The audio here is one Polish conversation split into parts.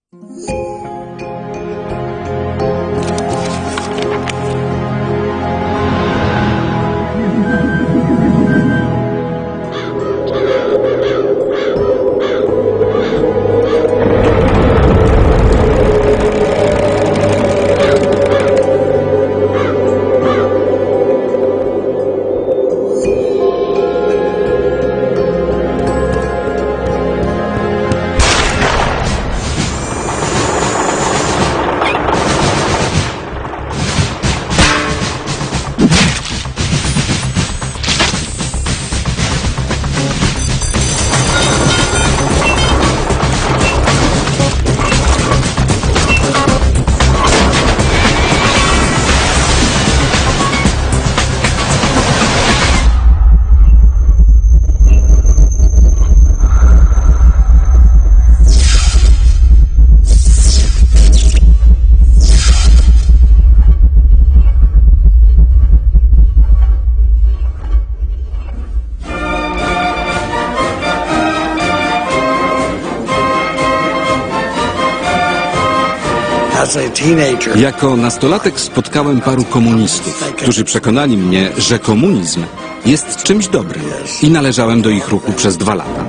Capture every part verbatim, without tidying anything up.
Jako nastolatek spotkałem paru komunistów, którzy przekonali mnie, że komunizm jest czymś dobrym i należałem do ich ruchu przez dwa lata.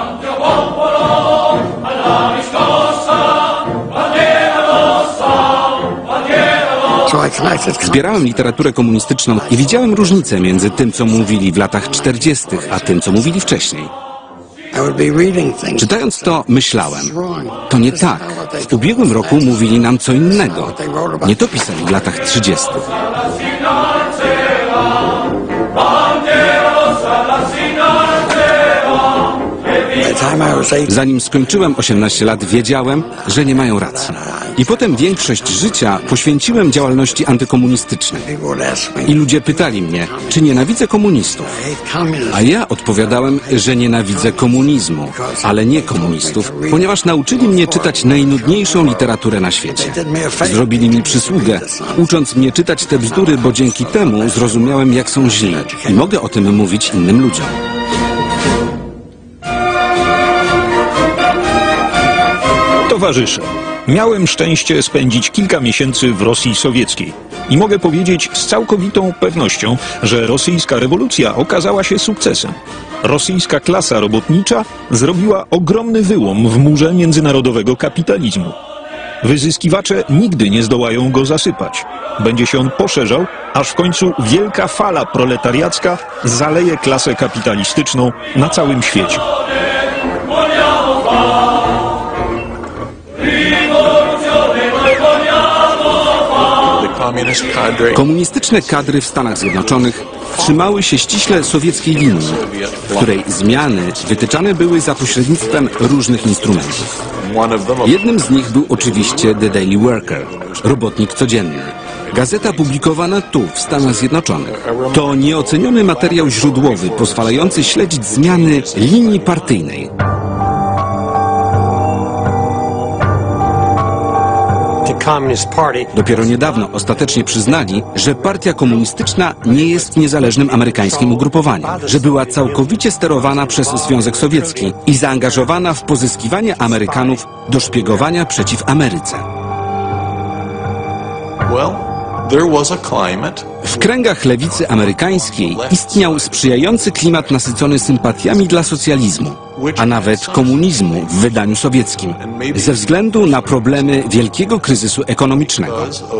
Zbierałem literaturę komunistyczną i widziałem różnicę między tym, co mówili w latach czterdziestych, a tym, co mówili wcześniej. Czytając to, myślałem, to nie tak. W ubiegłym roku mówili nam co innego. Nie to pisali w latach trzydziestych. Zanim skończyłem osiemnaście lat, wiedziałem, że nie mają racji. I potem większość życia poświęciłem działalności antykomunistycznej. I ludzie pytali mnie, czy nienawidzę komunistów. A ja odpowiadałem, że nienawidzę komunizmu, ale nie komunistów, ponieważ nauczyli mnie czytać najnudniejszą literaturę na świecie. Zrobili mi przysługę, ucząc mnie czytać te bzdury, bo dzięki temu zrozumiałem, jak są źli. I mogę o tym mówić innym ludziom. Towarzysze, miałem szczęście spędzić kilka miesięcy w Rosji sowieckiej i mogę powiedzieć z całkowitą pewnością, że rosyjska rewolucja okazała się sukcesem. Rosyjska klasa robotnicza zrobiła ogromny wyłom w murze międzynarodowego kapitalizmu. Wyzyskiwacze nigdy nie zdołają go zasypać. Będzie się on poszerzał, aż w końcu wielka fala proletariacka zaleje klasę kapitalistyczną na całym świecie. Komunistyczne kadry w Stanach Zjednoczonych trzymały się ściśle sowieckiej linii, w której zmiany wytyczane były za pośrednictwem różnych instrumentów. Jednym z nich był oczywiście The Daily Worker, robotnik codzienny. Gazeta publikowana tu, w Stanach Zjednoczonych. To nieoceniony materiał źródłowy, pozwalający śledzić zmiany linii partyjnej. Dopiero niedawno ostatecznie przyznali, że partia komunistyczna nie jest niezależnym amerykańskim ugrupowaniem, że była całkowicie sterowana przez Związek Sowiecki i zaangażowana w pozyskiwanie Amerykanów do szpiegowania przeciw Ameryce. W kręgach lewicy amerykańskiej istniał sprzyjający klimat nasycony sympatiami dla socjalizmu, a nawet komunizmu w wydaniu sowieckim, ze względu na problemy wielkiego kryzysu ekonomicznego.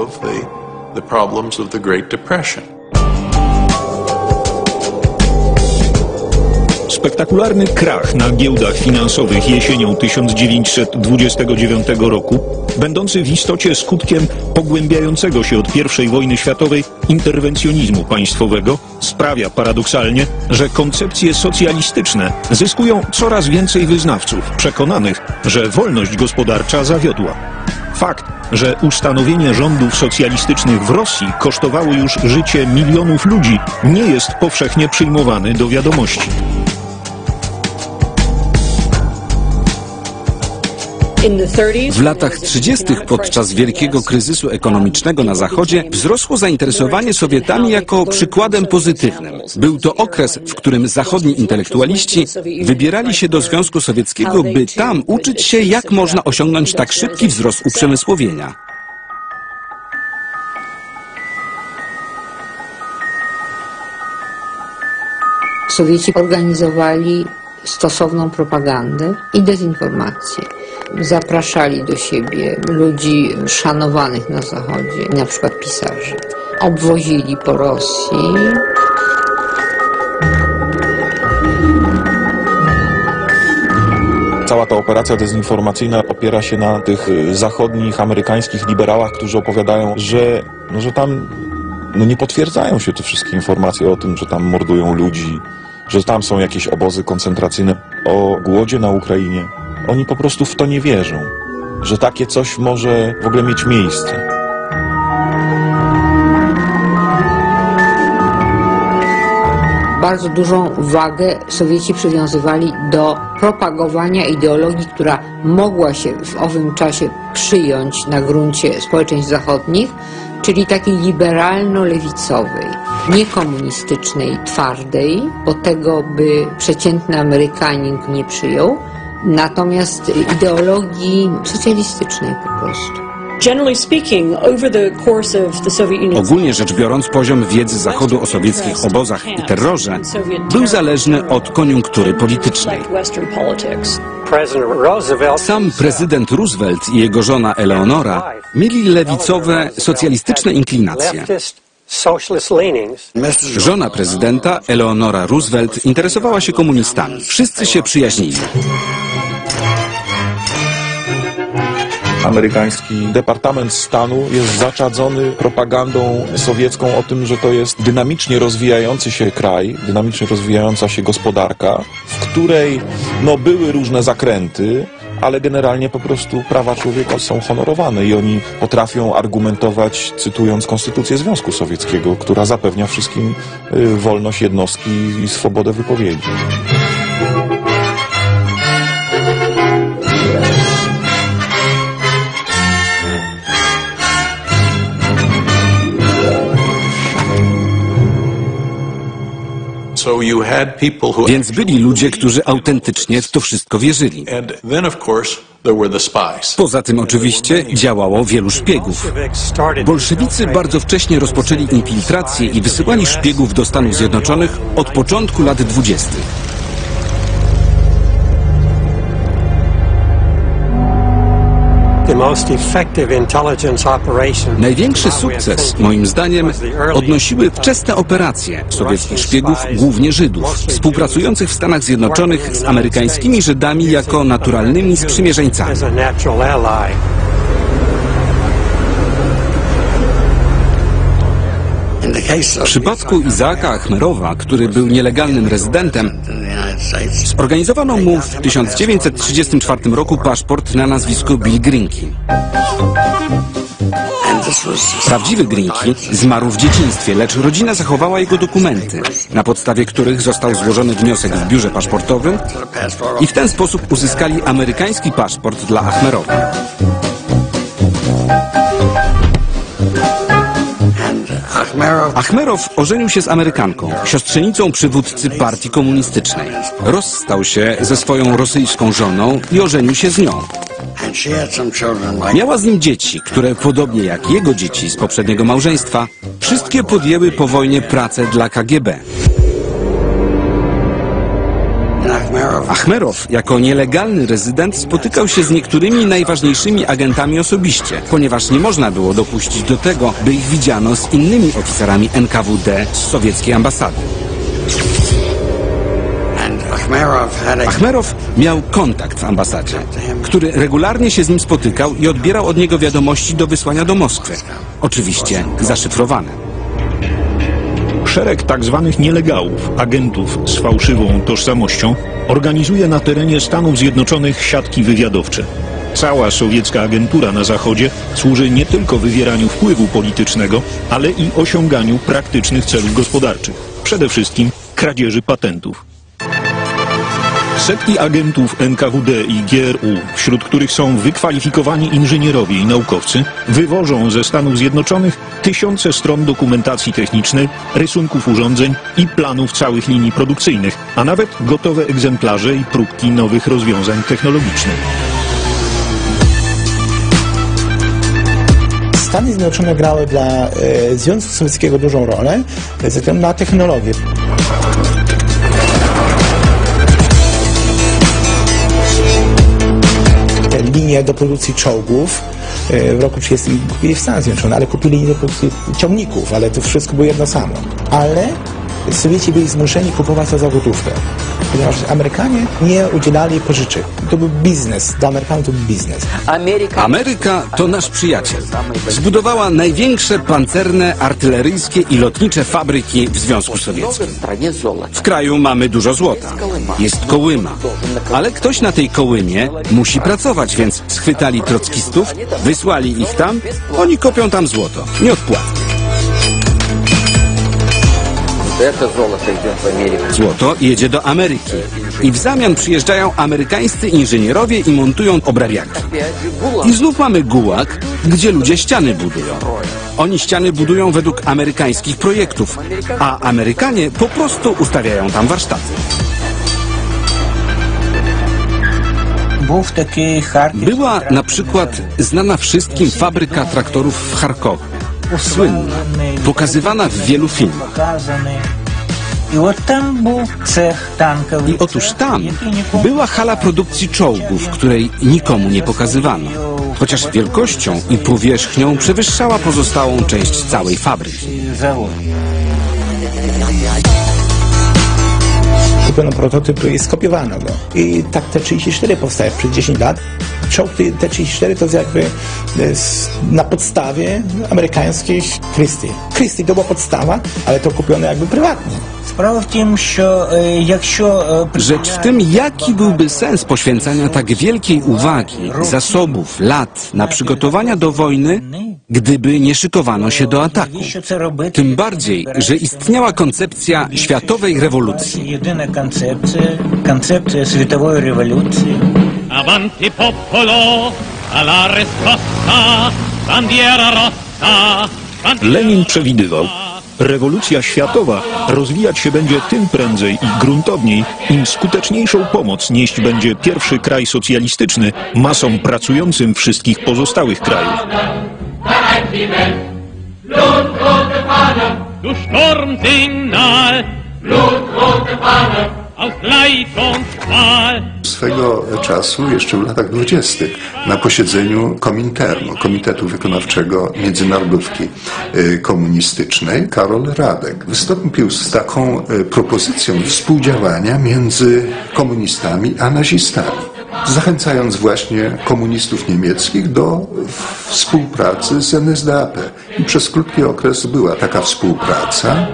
Spektakularny krach na giełdach finansowych jesienią tysiąc dziewięćset dwudziestego dziewiątego roku, będący w istocie skutkiem pogłębiającego się od pierwszej wojny światowej interwencjonizmu państwowego, sprawia paradoksalnie, że koncepcje socjalistyczne zyskują coraz więcej wyznawców, przekonanych, że wolność gospodarcza zawiodła. Fakt, że ustanowienie rządów socjalistycznych w Rosji kosztowało już życie milionów ludzi, nie jest powszechnie przyjmowany do wiadomości. W latach trzydziestych podczas wielkiego kryzysu ekonomicznego na Zachodzie wzrosło zainteresowanie Sowietami jako przykładem pozytywnym. Był to okres, w którym zachodni intelektualiści wybierali się do Związku Sowieckiego, by tam uczyć się, jak można osiągnąć tak szybki wzrost uprzemysłowienia. Sowieci organizowali stosowną propagandę i dezinformację. Zapraszali do siebie ludzi szanowanych na Zachodzie, na przykład pisarzy. Obwozili po Rosji. Cała ta operacja dezinformacyjna opiera się na tych zachodnich, amerykańskich liberałach, którzy opowiadają, że, no, że tam no, nie potwierdzają się te wszystkie informacje o tym, że tam mordują ludzi, że tam są jakieś obozy koncentracyjne, o głodzie na Ukrainie. Oni po prostu w to nie wierzą, że takie coś może w ogóle mieć miejsce. Bardzo dużą wagę Sowieci przywiązywali do propagowania ideologii, która mogła się w owym czasie przyjąć na gruncie społeczeństw zachodnich, czyli takiej liberalno-lewicowej, niekomunistycznej, twardej, bo tego by przeciętny Amerykanin nie przyjął, natomiast ideologii socjalistycznej po prostu. Ogólnie rzecz biorąc, poziom wiedzy Zachodu o sowieckich obozach i terrorze był zależny od koniunktury politycznej. Sam prezydent Roosevelt i jego żona Eleonora mieli lewicowe, socjalistyczne inklinacje. Żona prezydenta, Eleonora Roosevelt, interesowała się komunistami. Wszyscy się przyjaźnili. Amerykański Departament Stanu jest zaczadzony propagandą sowiecką o tym, że to jest dynamicznie rozwijający się kraj, dynamicznie rozwijająca się gospodarka, w której no, były różne zakręty, ale generalnie po prostu prawa człowieka są honorowane i oni potrafią argumentować, cytując Konstytucję Związku Sowieckiego, która zapewnia wszystkim y, wolność jednostki i swobodę wypowiedzi. Więc byli ludzie, którzy autentycznie w to wszystko wierzyli. Poza tym oczywiście działało wielu szpiegów. Bolszewicy bardzo wcześnie rozpoczęli infiltrację i wysyłali szpiegów do Stanów Zjednoczonych od początku lat dwudziestych. Największy sukces, moim zdaniem, odnosiły wczesne operacje sowieckich szpiegów, głównie Żydów, współpracujących w Stanach Zjednoczonych z amerykańskimi Żydami jako naturalnymi sprzymierzeńcami. W przypadku Izaaka Achmerowa, który był nielegalnym rezydentem, zorganizowano mu w tysiąc dziewięćset trzydziestym czwartym roku paszport na nazwisko Bill Grinke. Prawdziwy Grinke zmarł w dzieciństwie, lecz rodzina zachowała jego dokumenty, na podstawie których został złożony wniosek w biurze paszportowym i w ten sposób uzyskali amerykański paszport dla Achmerowa. Achmerow ożenił się z Amerykanką, siostrzenicą przywódcy partii komunistycznej. Rozstał się ze swoją rosyjską żoną i ożenił się z nią. Miała z nim dzieci, które podobnie jak jego dzieci z poprzedniego małżeństwa, wszystkie podjęły po wojnie pracę dla K G B. Achmerow jako nielegalny rezydent spotykał się z niektórymi najważniejszymi agentami osobiście, ponieważ nie można było dopuścić do tego, by ich widziano z innymi oficerami N K W D z sowieckiej ambasady. Achmerow miał kontakt w ambasadzie, który regularnie się z nim spotykał i odbierał od niego wiadomości do wysłania do Moskwy. Oczywiście zaszyfrowane. Szereg tak zwanych nielegałów, agentów z fałszywą tożsamością, organizuje na terenie Stanów Zjednoczonych siatki wywiadowcze. Cała sowiecka agentura na Zachodzie służy nie tylko wywieraniu wpływu politycznego, ale i osiąganiu praktycznych celów gospodarczych. Przede wszystkim kradzieży patentów. Setki agentów N K W D i G R U, wśród których są wykwalifikowani inżynierowie i naukowcy, wywożą ze Stanów Zjednoczonych tysiące stron dokumentacji technicznej, rysunków urządzeń i planów całych linii produkcyjnych, a nawet gotowe egzemplarze i próbki nowych rozwiązań technologicznych. Stany Zjednoczone grały dla e, Związku Sowieckiego dużą rolę ze względu na technologię. Te linie do produkcji czołgów e, w roku trzydziestym kupili w Stanach Zjednoczonych, ale kupili linie do produkcji ciągników, ale to wszystko było jedno samo. Ale Sowieci byli zmuszeni kupować to za gotówkę, ponieważ Amerykanie nie udzielali pożyczek. To był biznes, dla Amerykanów to był biznes. Ameryka to nasz przyjaciel. Zbudowała największe pancerne, artyleryjskie i lotnicze fabryki w Związku Sowieckim. W kraju mamy dużo złota. Jest Kołyma. Ale ktoś na tej Kołymie musi pracować, więc schwytali trockistów, wysłali ich tam, oni kopią tam złoto. Nieodpłatnie. Złoto jedzie do Ameryki i w zamian przyjeżdżają amerykańscy inżynierowie i montują obrabiaki. I znów mamy gułag, gdzie ludzie ściany budują. Oni ściany budują według amerykańskich projektów, a Amerykanie po prostu ustawiają tam warsztaty. Była na przykład znana wszystkim fabryka traktorów w Charkowie. Słynna, pokazywana w wielu filmach. I otóż tam była hala produkcji czołgów, której nikomu nie pokazywano, chociaż wielkością i powierzchnią przewyższała pozostałą część całej fabryki. Kupiono prototyp i skopiowano go. I tak T trzydzieści cztery powstaje przez dziesięć lat. Czołg T trzydzieści cztery to jest jakby na podstawie amerykańskiej Christie. Christie to była podstawa, ale to kupione jakby prywatnie. Rzecz w tym, jaki byłby sens poświęcania tak wielkiej uwagi, zasobów, lat na przygotowania do wojny, gdyby nie szykowano się do ataku. Tym bardziej, że istniała koncepcja światowej rewolucji. Jedyna koncepcja, koncepcja światowej rewolucji. Avanti popolo, alla risposta, bandiera rossa. Lenin przewidywał, rewolucja światowa rozwijać się będzie tym prędzej i gruntowniej, im skuteczniejszą pomoc nieść będzie pierwszy kraj socjalistyczny masom pracującym wszystkich pozostałych krajów. Du Sturmsignal, blutrote Fahne, aus Leid und Qual. Swego czasu, jeszcze w latach dwudziestych, na posiedzeniu Kominternu, Komitetu Wykonawczego Międzynarodówki Komunistycznej, Karol Radek wystąpił z taką propozycją współdziałania między komunistami a nazistami, zachęcając właśnie komunistów niemieckich do współpracy z N S D A P. I przez krótki okres była taka współpraca.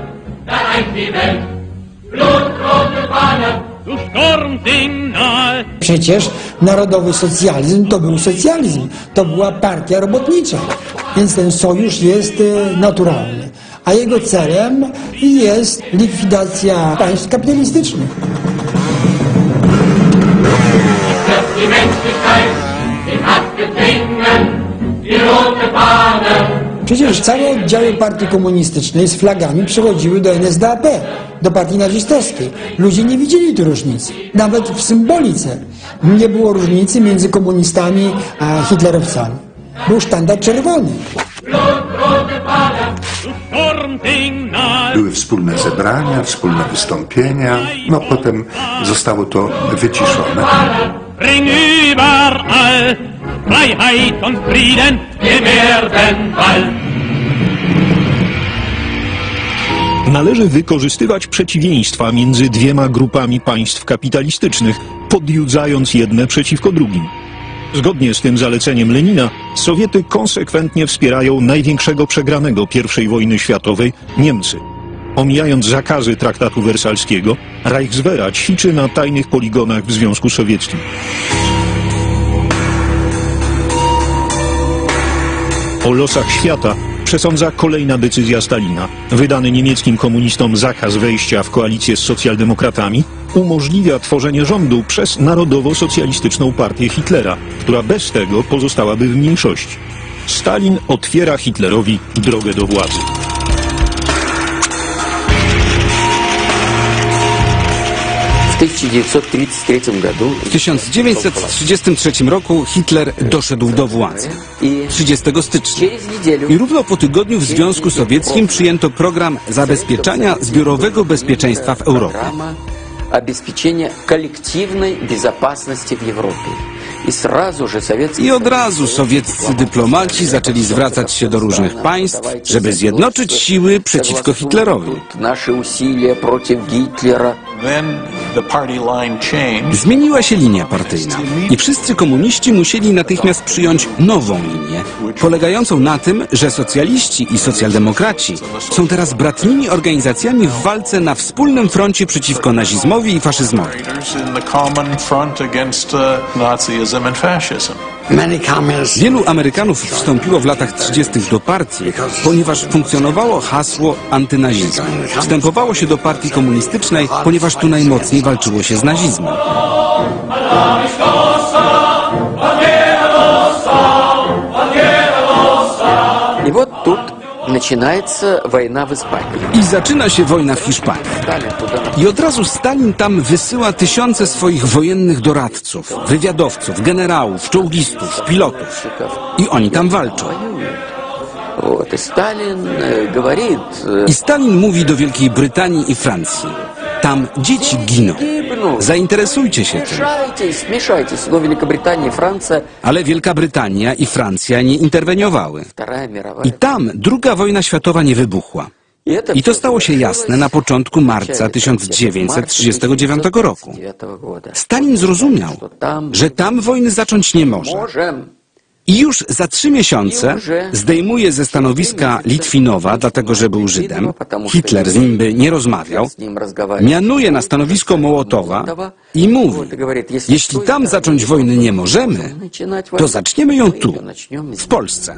Przecież narodowy socjalizm to był socjalizm, to była partia robotnicza, więc ten sojusz jest naturalny, a jego celem jest likwidacja państw kapitalistycznych. Przecież całe oddziały partii komunistycznej z flagami przechodziły do N S D A P, do partii nazistowskiej. Ludzie nie widzieli tu różnicy. Nawet w symbolice nie było różnicy między komunistami a hitlerowcami. Był sztandar czerwony. Były wspólne zebrania, wspólne wystąpienia, no potem zostało to wyciszone. Freiheit und Frieden, wir werden bald. Należy wykorzystywać przeciwieństwa między dwiema grupami państw kapitalistycznych, podjudzając jedne przeciwko drugim. Zgodnie z tym zaleceniem Lenina, Sowiety konsekwentnie wspierają największego przegranego pierwszej wojny światowej, Niemcy. Omijając zakazy traktatu wersalskiego, Reichswehra ćwiczy na tajnych poligonach w Związku Sowieckim. O losach świata przesądza kolejna decyzja Stalina. Wydany niemieckim komunistom zakaz wejścia w koalicję z socjaldemokratami umożliwia tworzenie rządu przez Narodowo-Socjalistyczną Partię Hitlera, która bez tego pozostałaby w mniejszości. Stalin otwiera Hitlerowi drogę do władzy. W tysiąc dziewięćset trzydziestym trzecim roku Hitler doszedł do władzy. trzydziestego stycznia. I równo po tygodniu w Związku Sowieckim przyjęto program zabezpieczania zbiorowego bezpieczeństwa w Europie. Обеспечения коллективной безопасности в Европе. I od razu sowieccy dyplomaci zaczęli zwracać się do różnych państw, żeby zjednoczyć siły przeciwko Hitlerowi. Nasze usilia przeciw Hitlera. Zmieniła się linia partyjna i wszyscy komuniści musieli natychmiast przyjąć nową linię, polegającą na tym, że socjaliści i socjaldemokraci są teraz bratnimi organizacjami w walce na wspólnym froncie przeciwko nazizmowi i faszyzmowi. Wielu Amerykanów wstąpiło w latach trzydziestych do partii, ponieważ funkcjonowało hasło antynazizmu. Wstępowało się do partii komunistycznej, ponieważ tu najmocniej walczyło się z nazizmem. I вот тут начинается wojna w Hiszpanii. I zaczyna się wojna w Hiszpanii. I od razu Stalin tam wysyła tysiące swoich wojennych doradców, wywiadowców, generałów, czołgistów, pilotów. I oni tam walczą. I Stalin mówi do Wielkiej Brytanii i Francji: tam dzieci giną. Zainteresujcie się tym. Ale Wielka Brytania i Francja nie interweniowały. I tam druga wojna światowa nie wybuchła. I to stało się jasne na początku marca tysiąc dziewięćset trzydziestego dziewiątego roku. Stalin zrozumiał, że tam wojny zacząć nie może. I już za trzy miesiące zdejmuje ze stanowiska Litwinowa, dlatego że był Żydem. Hitler z nim by nie rozmawiał. Mianuje na stanowisko Mołotowa i mówi: jeśli tam zacząć wojny nie możemy, to zaczniemy ją tu, w Polsce.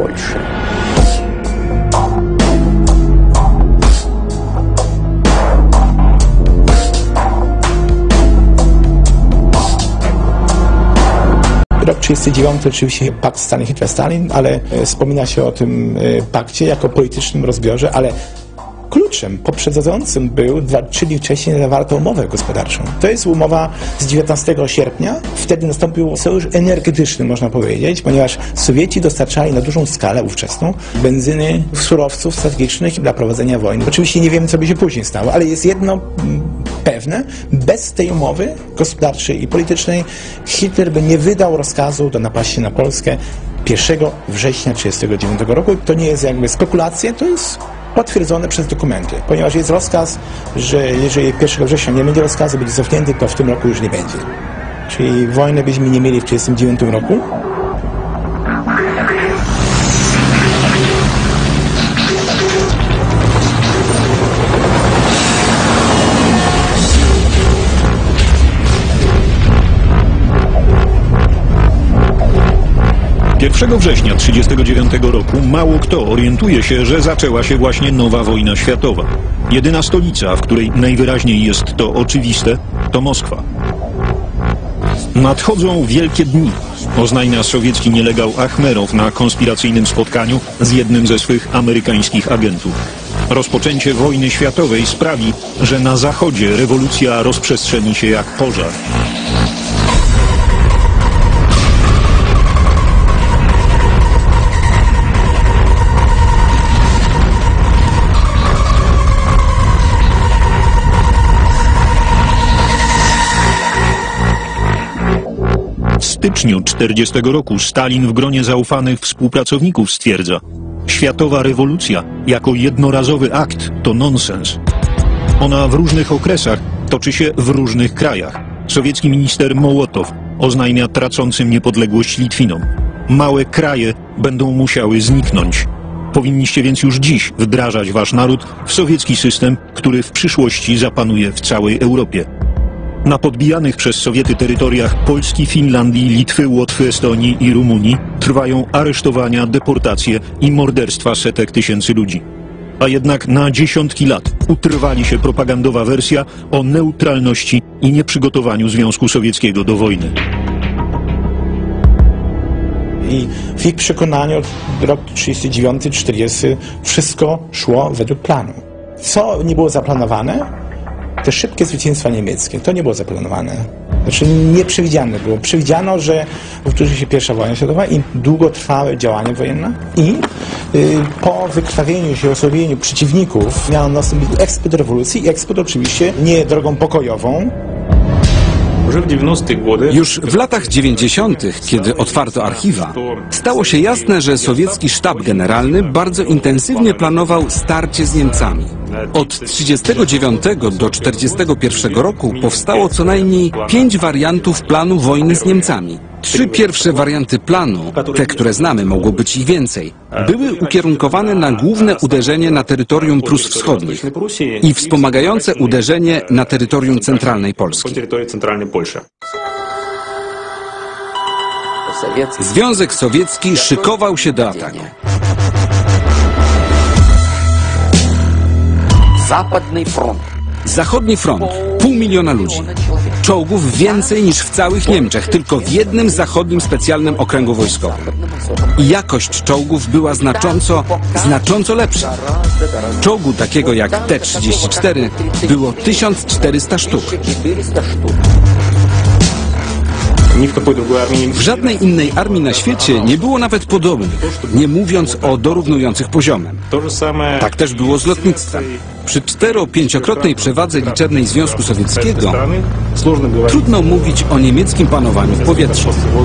Rok trzydziesty dziewiąty oczywiście pakt Stalin-Hitler-Stalin, ale e, wspomina się o tym e, pakcie jako politycznym rozbiorze, ale kluczem poprzedzającym był dwa, trzy dni wcześniej zawarta umowę gospodarczą. To jest umowa z dziewiętnastego sierpnia. Wtedy nastąpił sojusz energetyczny, można powiedzieć, ponieważ Sowieci dostarczali na dużą skalę ówczesną benzyny, surowców strategicznych dla prowadzenia wojny. Oczywiście nie wiemy, co by się później stało, ale jest jedno pewne: bez tej umowy gospodarczej i politycznej Hitler by nie wydał rozkazu do napaści na Polskę pierwszego września tysiąc dziewięćset trzydziestego dziewiątego roku. To nie jest jakby spekulacja, to jest potwierdzone przez dokumenty, ponieważ jest rozkaz, że jeżeli pierwszego września nie będzie rozkazu, będzie cofnięty, to w tym roku już nie będzie. Czyli wojny byśmy nie mieli w tysiąc dziewięćset trzydziestym dziewiątym roku. pierwszego września tysiąc dziewięćset trzydziestego dziewiątego roku mało kto orientuje się, że zaczęła się właśnie nowa wojna światowa. Jedyna stolica, w której najwyraźniej jest to oczywiste, to Moskwa. Nadchodzą wielkie dni, oznajmia sowiecki nielegał Achmerow na konspiracyjnym spotkaniu z jednym ze swych amerykańskich agentów. Rozpoczęcie wojny światowej sprawi, że na zachodzie rewolucja rozprzestrzeni się jak pożar. W styczniu tysiąc dziewięćset czterdziestego roku Stalin w gronie zaufanych współpracowników stwierdza: światowa rewolucja jako jednorazowy akt to nonsens. Ona w różnych okresach toczy się w różnych krajach. Sowiecki minister Mołotow oznajmia tracącym niepodległość Litwinom: małe kraje będą musiały zniknąć. Powinniście więc już dziś wdrażać wasz naród w sowiecki system, który w przyszłości zapanuje w całej Europie. Na podbijanych przez Sowiety terytoriach Polski, Finlandii, Litwy, Łotwy, Estonii i Rumunii trwa trwają aresztowania, deportacje i morderstwa setek tysięcy ludzi. A jednak na dziesiątki lat utrwali się propagandowa wersja o neutralności i nieprzygotowaniu Związku Sowieckiego do wojny. I w ich przekonaniu rok trzydziesty dziewiąty czterdziesty wszystko szło według planu. Co nie było zaplanowane? Te szybkie zwycięstwa niemieckie. To nie było zaplanowane. Znaczy nieprzewidziane było. Przewidziano, że powtórzy się pierwsza wojna światowa i długotrwałe działania wojenne. I y, po wykrwawieniu się, osłabieniu przeciwników miał nastąpić eksport rewolucji i eksport oczywiście nie drogą pokojową. Już w latach dziewięćdziesiątych, kiedy otwarto archiwa, stało się jasne, że sowiecki sztab generalny bardzo intensywnie planował starcie z Niemcami. Od trzydziestego dziewiątego do czterdziestego pierwszego roku powstało co najmniej pięć wariantów planu wojny z Niemcami. Trzy pierwsze warianty planu, te, które znamy, mogło być ich więcej, były ukierunkowane na główne uderzenie na terytorium Prus Wschodnich i wspomagające uderzenie na terytorium centralnej Polski. Związek Sowiecki szykował się do ataku. Zapadny front. Zachodni front. Pół miliona ludzi. Czołgów więcej niż w całych Niemczech, tylko w jednym zachodnim specjalnym okręgu wojskowym. I jakość czołgów była znacząco, znacząco lepsza. Czołgu takiego jak T trzydzieści cztery było tysiąc czterysta sztuk. W żadnej innej armii na świecie nie było nawet podobnych, nie mówiąc o dorównujących poziomem. Tak też było z lotnictwem. Przy cztero-pięciokrotnej przewadze liczebnej Związku Sowieckiego trudno mówić o niemieckim panowaniu w powietrzu.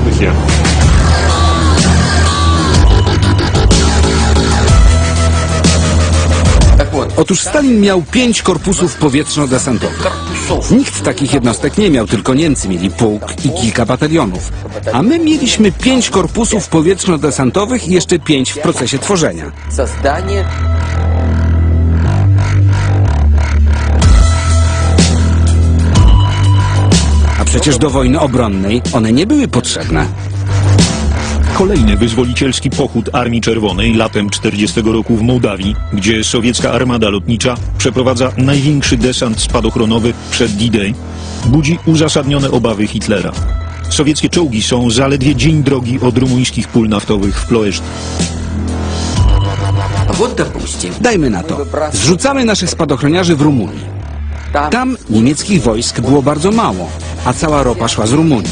Otóż Stalin miał pięć korpusów powietrzno-desantowych. Nikt takich jednostek nie miał, tylko Niemcy mieli pułk i kilka batalionów. A my mieliśmy pięć korpusów powietrzno-desantowych i jeszcze pięć w procesie tworzenia. A przecież do wojny obronnej one nie były potrzebne. Kolejny wyzwolicielski pochód Armii Czerwonej latem czterdziestego roku w Mołdawii, gdzie sowiecka armada lotnicza przeprowadza największy desant spadochronowy przed D-Day, budzi uzasadnione obawy Hitlera. Sowieckie czołgi są zaledwie dzień drogi od rumuńskich pól naftowych w Ploeszcz. Dajmy na to. Zrzucamy naszych spadochroniarzy w Rumunii. Tam niemieckich wojsk było bardzo mało, a cała ropa szła z Rumunii.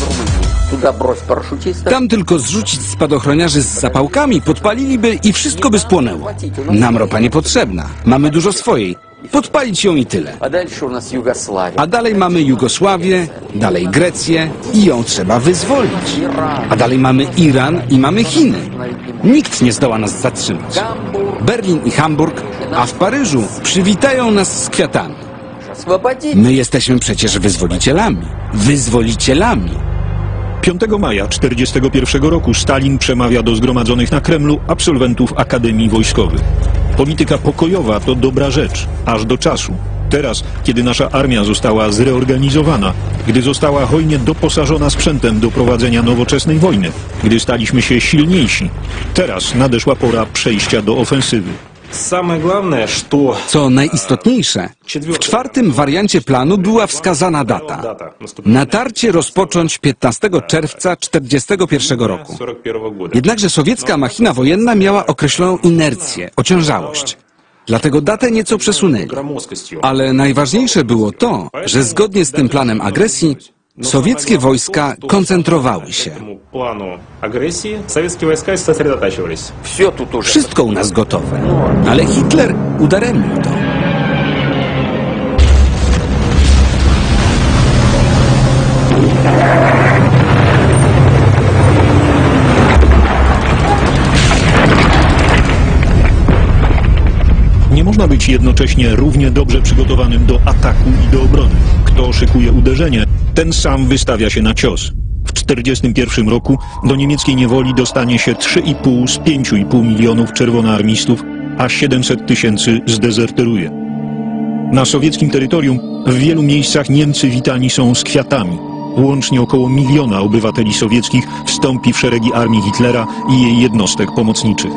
Tam tylko zrzucić spadochroniarzy z zapałkami, podpaliliby i wszystko by spłonęło. Nam ropa niepotrzebna, mamy dużo swojej. Podpalić ją i tyle. A dalej mamy Jugosławię, dalej Grecję i ją trzeba wyzwolić. A dalej mamy Iran i mamy Chiny. Nikt nie zdoła nas zatrzymać. Berlin i Hamburg, a w Paryżu przywitają nas z kwiatami. My jesteśmy przecież wyzwolicielami. Wyzwolicielami. piątego maja czterdziestego pierwszego roku Stalin przemawia do zgromadzonych na Kremlu absolwentów Akademii Wojskowych. Polityka pokojowa to dobra rzecz, aż do czasu. Teraz, kiedy nasza armia została zreorganizowana, gdy została hojnie doposażona sprzętem do prowadzenia nowoczesnej wojny, gdy staliśmy się silniejsi, teraz nadeszła pora przejścia do ofensywy. Co najistotniejsze, w czwartym wariancie planu była wskazana data. Natarcie rozpocząć piętnastego czerwca czterdziestego pierwszego roku. Jednakże sowiecka machina wojenna miała określoną inercję, ociążałość. Dlatego datę nieco przesunęli. Ale najważniejsze było to, że zgodnie z tym planem agresji sowieckie wojska koncentrowały się. Wszystko u nas gotowe, ale Hitler udaremnił to. Nie można być jednocześnie równie dobrze przygotowanym do ataku i do obrony. Kto szykuje uderzenie, ten sam wystawia się na cios. W czterdziestym pierwszym roku do niemieckiej niewoli dostanie się trzy i pół z pięciu i pół milionów czerwonoarmistów, a siedemset tysięcy zdezerteruje. Na sowieckim terytorium w wielu miejscach Niemcy witani są z kwiatami. łącznie około miliona obywateli sowieckich wstąpi w szeregi armii Hitlera i jej jednostek pomocniczych.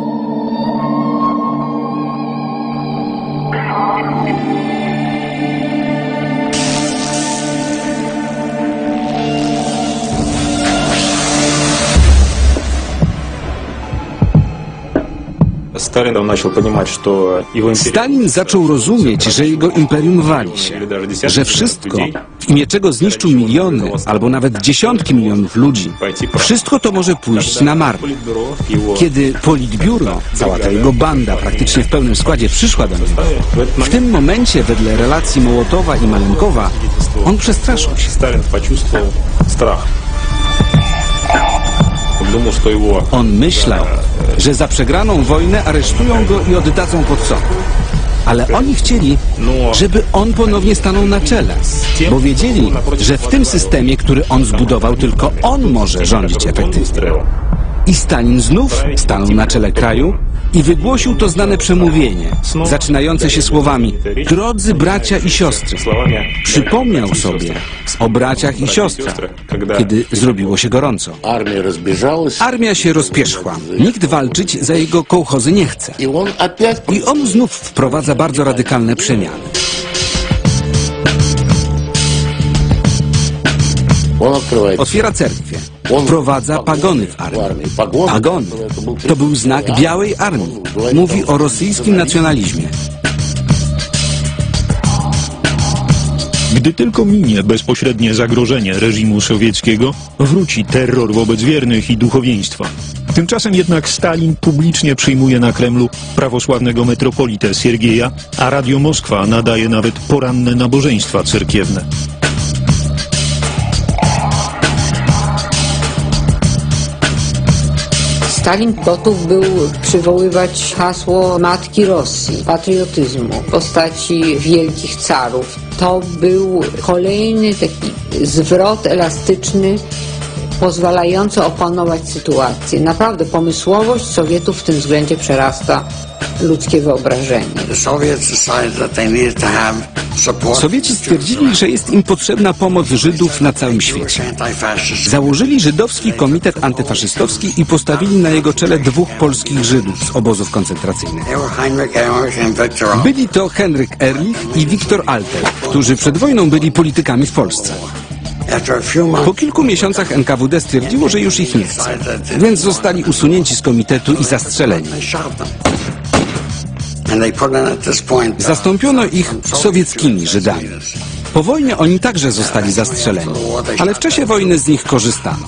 Stalin zaczął rozumieć, że jego imperium wali się, że wszystko, w imię czego zniszczył miliony albo nawet dziesiątki milionów ludzi, wszystko to może pójść na marne. Kiedy Politbiuro, cała ta jego banda praktycznie w pełnym składzie przyszła do niego, w tym momencie wedle relacji Mołotowa i Malenkowa, on przestraszył się. On myślał, że za przegraną wojnę aresztują go i oddadzą pod sąd. Ale oni chcieli, żeby on ponownie stanął na czele, bo wiedzieli, że w tym systemie, który on zbudował, tylko on może rządzić efektywnie. I Stalin znów stanął na czele kraju i wygłosił to znane przemówienie, zaczynające się słowami: drodzy bracia i siostry. Przypomniał sobie o braciach i siostrach, kiedy zrobiło się gorąco. Armia się rozpierzchła. Nikt walczyć za jego kołchozy nie chce. I on znów wprowadza bardzo radykalne przemiany. Otwiera cerkwie. Wprowadza pagony w armii. Pagony to był znak Białej Armii. Mówi o rosyjskim nacjonalizmie. Gdy tylko minie bezpośrednie zagrożenie reżimu sowieckiego, wróci terror wobec wiernych i duchowieństwa. Tymczasem jednak Stalin publicznie przyjmuje na Kremlu prawosławnego metropolitę Siergieja, a Radio Moskwa nadaje nawet poranne nabożeństwa cerkiewne. Stalin gotów był przywoływać hasło Matki Rosji, patriotyzmu, w postaci wielkich carów. To był kolejny taki zwrot elastyczny, pozwalający opanować sytuację. Naprawdę pomysłowość Sowietów w tym względzie przerasta ludzkie wyobrażenie. Sowieci stwierdzili, że jest im potrzebna pomoc Żydów na całym świecie. Założyli żydowski komitet antyfaszystowski i postawili na jego czele dwóch polskich Żydów z obozów koncentracyjnych. Byli to Henryk Ehrlich i Wiktor Alter, którzy przed wojną byli politykami w Polsce. Po kilku miesiącach N K W D stwierdziło, że już ich nie chce, więc zostali usunięci z komitetu i zastrzeleni. Zastąpiono ich sowieckimi Żydami. Po wojnie oni także zostali zastrzeleni, ale w czasie wojny z nich korzystano.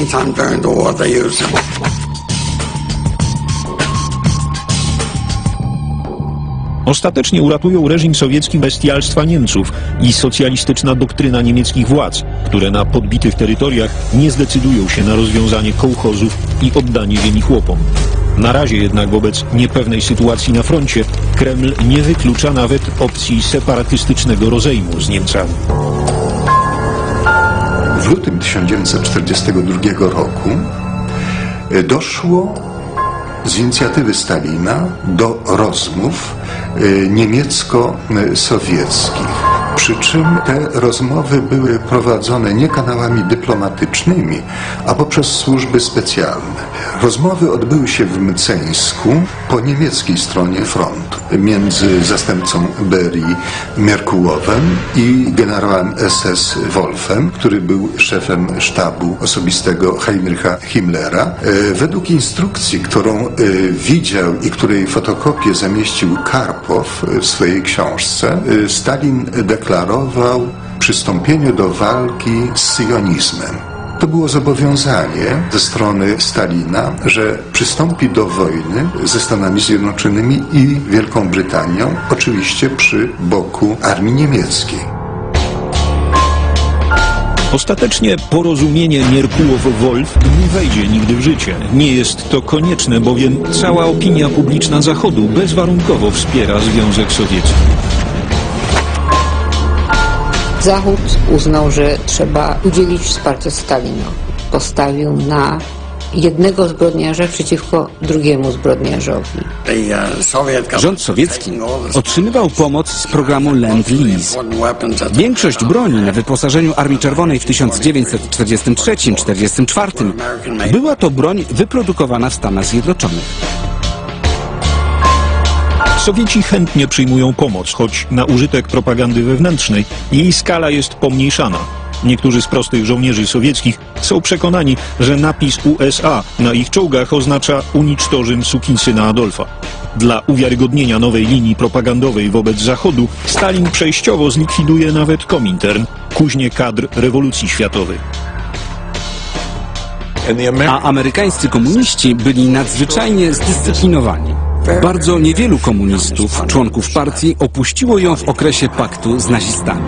Ostatecznie uratują reżim sowiecki bestialstwa Niemców i socjalistyczna doktryna niemieckich władz, które na podbitych terytoriach nie zdecydują się na rozwiązanie kołchozów i oddanie ziemi chłopom. Na razie jednak wobec niepewnej sytuacji na froncie Kreml nie wyklucza nawet opcji separatystycznego rozejmu z Niemcami. W lutym tysiąc dziewięćset czterdziestego drugiego roku doszło z inicjatywy Stalina do rozmów niemiecko-sowieckich. Przy czym te rozmowy były prowadzone nie kanałami dyplomatycznymi, a poprzez służby specjalne. Rozmowy odbyły się w Mceńsku po niemieckiej stronie frontu między zastępcą Berii Merkułowem i generałem S S Wolfem, który był szefem sztabu osobistego Heinricha Himmlera. Według instrukcji, którą widział i której fotokopię zamieścił Karpow w swojej książce, Stalin deklarował przystąpienie do walki z syjonizmem. To było zobowiązanie ze strony Stalina, że przystąpi do wojny ze Stanami Zjednoczonymi i Wielką Brytanią, oczywiście przy boku armii niemieckiej. Ostatecznie porozumienie Merkułow-Wolf nie wejdzie nigdy w życie. Nie jest to konieczne, bowiem cała opinia publiczna Zachodu bezwarunkowo wspiera Związek Sowiecki. Zachód uznał, że trzeba udzielić wsparcia Stalinowi. Postawił na jednego zbrodniarza przeciwko drugiemu zbrodniarzowi. Rząd sowiecki otrzymywał pomoc z programu Lend-Lease. Większość broni na wyposażeniu Armii Czerwonej w tysiąc dziewięćset czterdziestym trzecim do czterdziestym czwartym była to broń wyprodukowana w Stanach Zjednoczonych. Sowieci chętnie przyjmują pomoc, choć na użytek propagandy wewnętrznej jej skala jest pomniejszana. Niektórzy z prostych żołnierzy sowieckich są przekonani, że napis U S A na ich czołgach oznacza uniczożym sukinsyna Adolfa. Dla uwiarygodnienia nowej linii propagandowej wobec Zachodu Stalin przejściowo zlikwiduje nawet Komintern, kuźnię kadr rewolucji światowej. A amerykańscy komuniści byli nadzwyczajnie zdyscyplinowani. Bardzo niewielu komunistów, członków partii, opuściło ją w okresie paktu z nazistami.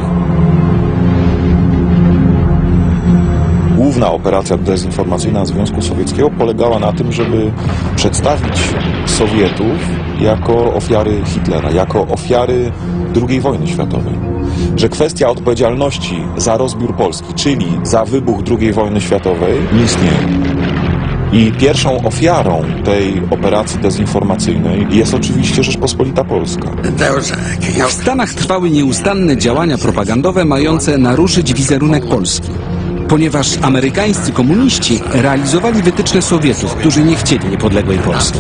Główna operacja dezinformacyjna Związku Sowieckiego polegała na tym, żeby przedstawić Sowietów jako ofiary Hitlera, jako ofiary drugiej wojny światowej. Że kwestia odpowiedzialności za rozbiór Polski, czyli za wybuch drugiej wojny światowej, nie istnieje. I pierwszą ofiarą tej operacji dezinformacyjnej jest oczywiście Rzeczpospolita Polska. W Stanach trwały nieustanne działania propagandowe mające naruszyć wizerunek Polski, ponieważ amerykańscy komuniści realizowali wytyczne Sowietów, którzy nie chcieli niepodległej Polski.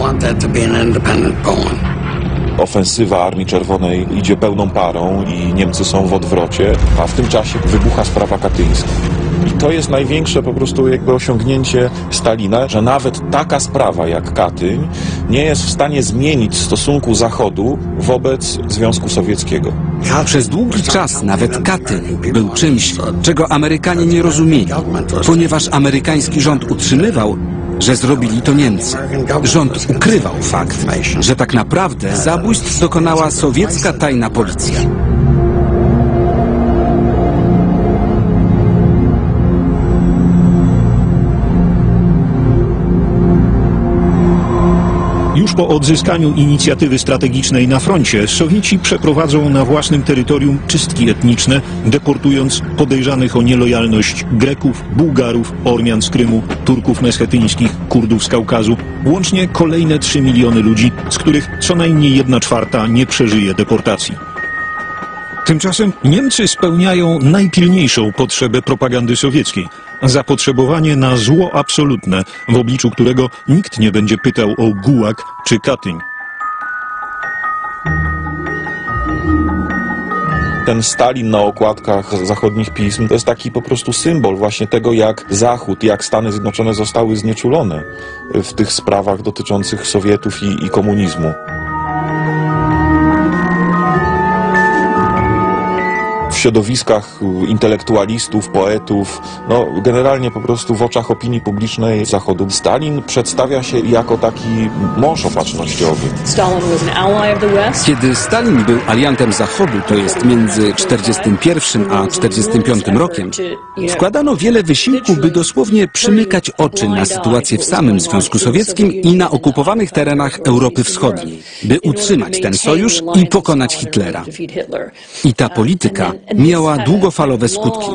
Ofensywa Armii Czerwonej idzie pełną parą i Niemcy są w odwrocie, a w tym czasie wybucha sprawa katyńska. I to jest największe po prostu jakby osiągnięcie Stalina, że nawet taka sprawa jak Katyń nie jest w stanie zmienić stosunku Zachodu wobec Związku Sowieckiego. Przez długi czas nawet Katyń był czymś, czego Amerykanie nie rozumieli, ponieważ amerykański rząd utrzymywał, że zrobili to Niemcy. Rząd ukrywał fakt, że tak naprawdę zabójstw dokonała sowiecka tajna policja. Już po odzyskaniu inicjatywy strategicznej na froncie, Sowieci przeprowadzą na własnym terytorium czystki etniczne, deportując podejrzanych o nielojalność Greków, Bułgarów, Ormian z Krymu, Turków meschetyńskich, Kurdów z Kaukazu, łącznie kolejne trzy miliony ludzi, z których co najmniej jedna czwarta nie przeżyje deportacji. Tymczasem Niemcy spełniają najpilniejszą potrzebę propagandy sowieckiej. Zapotrzebowanie na zło absolutne, w obliczu którego nikt nie będzie pytał o Gułag czy Katyń. Ten Stalin na okładkach zachodnich pism to jest taki po prostu symbol właśnie tego, jak Zachód, jak Stany Zjednoczone zostały znieczulone w tych sprawach dotyczących Sowietów i, i komunizmu. W środowiskach intelektualistów, poetów, no generalnie po prostu w oczach opinii publicznej Zachodu Stalin przedstawia się jako taki mąż opatrznościowy. Kiedy Stalin był aliantem Zachodu, to jest między czterdziestym pierwszym a czterdziestym piątym rokiem, wkładano wiele wysiłku, by dosłownie przymykać oczy na sytuację w samym Związku Sowieckim i na okupowanych terenach Europy Wschodniej, by utrzymać ten sojusz i pokonać Hitlera. I ta polityka miała długofalowe skutki.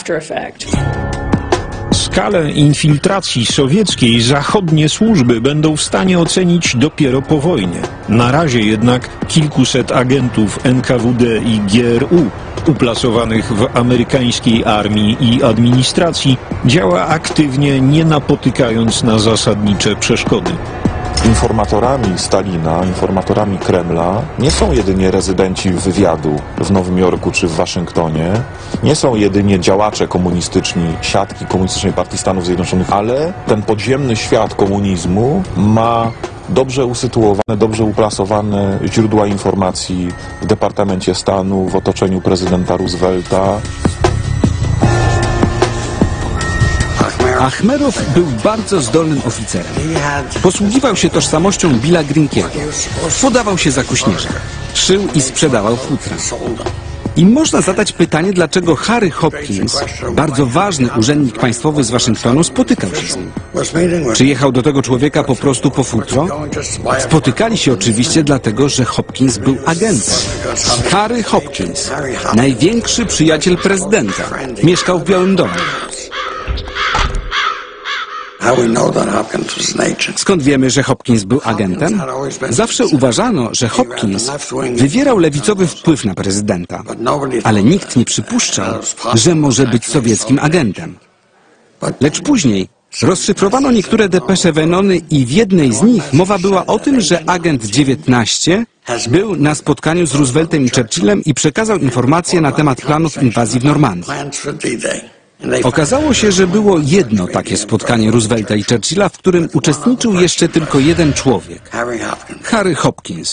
Skalę infiltracji sowieckiej zachodnie służby będą w stanie ocenić dopiero po wojnie. Na razie jednak kilkuset agentów N K W D i G R U uplasowanych w amerykańskiej armii i administracji działa aktywnie, nie napotykając na zasadnicze przeszkody. Informatorami Stalina, informatorami Kremla nie są jedynie rezydenci wywiadu w Nowym Jorku czy w Waszyngtonie, nie są jedynie działacze komunistyczni, siatki Komunistycznej Partii Stanów Zjednoczonych, ale ten podziemny świat komunizmu ma dobrze usytuowane, dobrze uplasowane źródła informacji w Departamencie Stanu, w otoczeniu prezydenta Roosevelta. Achmerow był bardzo zdolnym oficerem. Posługiwał się tożsamością Billa Grinkiego. Podawał się za kuśnierza. Szył i sprzedawał futra. I można zadać pytanie, dlaczego Harry Hopkins, bardzo ważny urzędnik państwowy z Waszyngtonu, spotykał się z nim. Czy jechał do tego człowieka po prostu po futro? Spotykali się oczywiście dlatego, że Hopkins był agentem. Harry Hopkins, największy przyjaciel prezydenta, mieszkał w Białym Domu. Skąd wiemy, że Hopkins był agentem? Zawsze uważano, że Hopkins wywierał lewicowy wpływ na prezydenta, ale nikt nie przypuszczał, że może być sowieckim agentem. Lecz później rozszyfrowano niektóre depesze Venony i w jednej z nich mowa była o tym, że agent dziewiętnaście był na spotkaniu z Rooseveltem i Churchillem i przekazał informacje na temat planów inwazji w Normandii. Okazało się, że było jedno takie spotkanie Roosevelta i Churchilla, w którym uczestniczył jeszcze tylko jeden człowiek, Harry Hopkins.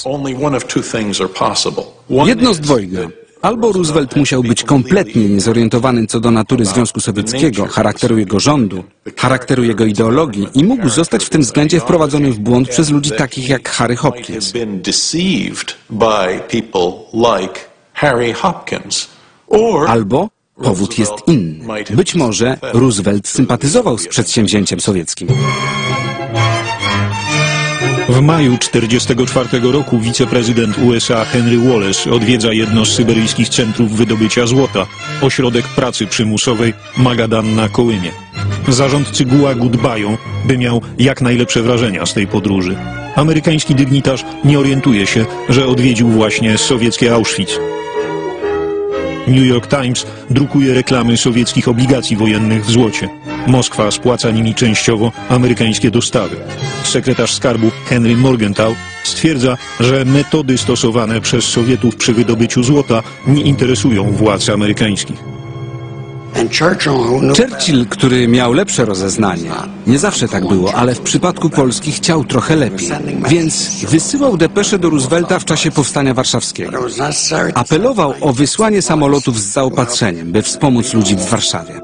Jedno z dwojga. Albo Roosevelt musiał być kompletnie niezorientowany co do natury Związku Sowieckiego, charakteru jego rządu, charakteru jego ideologii i mógł zostać w tym względzie wprowadzony w błąd przez ludzi takich jak Harry Hopkins. Albo powód jest inny. Być może Roosevelt sympatyzował z przedsięwzięciem sowieckim. W maju tysiąc dziewięćset czterdziestego czwartego roku wiceprezydent U S A Henry Wallace odwiedza jedno z syberyjskich centrów wydobycia złota, ośrodek pracy przymusowej Magadan na Kołymie. Zarządcy Gułagu dbają, by miał jak najlepsze wrażenia z tej podróży. Amerykański dygnitarz nie orientuje się, że odwiedził właśnie sowieckie Auschwitz. New York Times drukuje reklamy sowieckich obligacji wojennych w złocie. Moskwa spłaca nimi częściowo amerykańskie dostawy. Sekretarz skarbu Henry Morgenthau stwierdza, że metody stosowane przez Sowietów przy wydobyciu złota nie interesują władz amerykańskich. Churchill, który miał lepsze rozeznanie, nie zawsze tak było, ale w przypadku Polski chciał trochę lepiej, więc wysyłał depesze do Roosevelta w czasie Powstania Warszawskiego. Apelował o wysłanie samolotów z zaopatrzeniem, by wspomóc ludzi w Warszawie.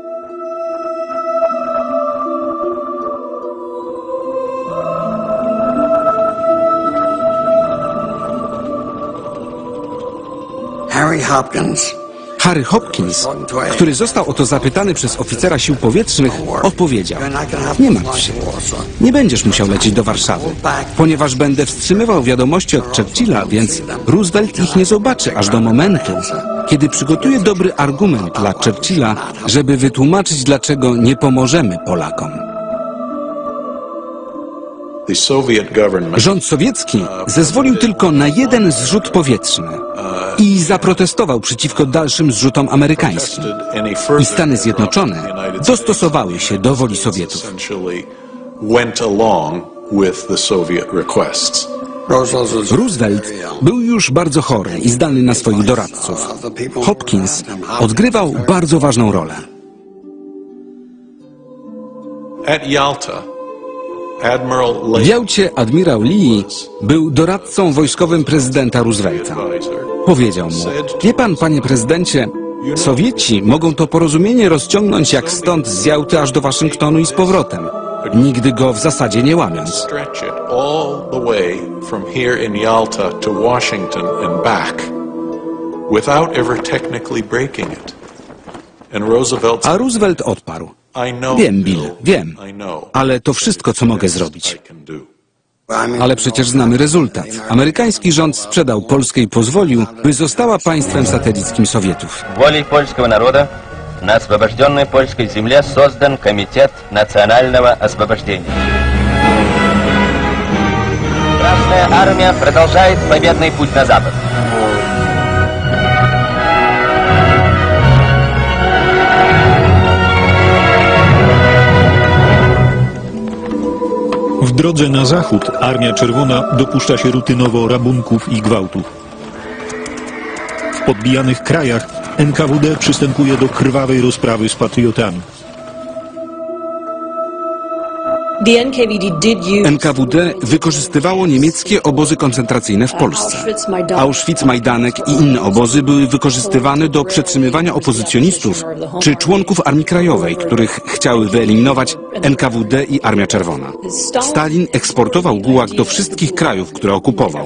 Harry Hopkins Harry Hopkins, który został o to zapytany przez oficera sił powietrznych, odpowiedział: nie martw się, nie będziesz musiał lecieć do Warszawy, ponieważ będę wstrzymywał wiadomości od Churchilla, więc Roosevelt ich nie zobaczy aż do momentu, kiedy przygotuje dobry argument dla Churchilla, żeby wytłumaczyć, dlaczego nie pomożemy Polakom. Rząd sowiecki zezwolił tylko na jeden zrzut powietrzny i zaprotestował przeciwko dalszym zrzutom amerykańskim. I Stany Zjednoczone dostosowały się do woli Sowietów. Roosevelt był już bardzo chory i zdany na swoich doradców. Hopkins odgrywał bardzo ważną rolę. W Jałcie admirał Lee był doradcą wojskowym prezydenta Roosevelta. Powiedział mu: wie pan, panie prezydencie, Sowieci mogą to porozumienie rozciągnąć jak stąd z Jałty aż do Waszyngtonu i z powrotem, nigdy go w zasadzie nie łamiąc. A Roosevelt odparł: wiem, Bill, wiem, ale to wszystko, co mogę zrobić. Ale przecież znamy rezultat. Amerykański rząd sprzedał Polskę i pozwolił, by została państwem satelickim Sowietów. Волей польского народа на освобожденной польской земле создан Комитет национального освобождения. Красная армия продолжает победный путь на запад. W drodze na zachód Armia Czerwona dopuszcza się rutynowo rabunków i gwałtów. W podbijanych krajach N K W D przystępuje do krwawej rozprawy z patriotami. N K W D wykorzystywało niemieckie obozy koncentracyjne w Polsce. Auschwitz, Majdanek i inne obozy były wykorzystywane do przetrzymywania opozycjonistów czy członków Armii Krajowej, których chciały wyeliminować N K W D i Armia Czerwona. Stalin eksportował gułag do wszystkich krajów, które okupował.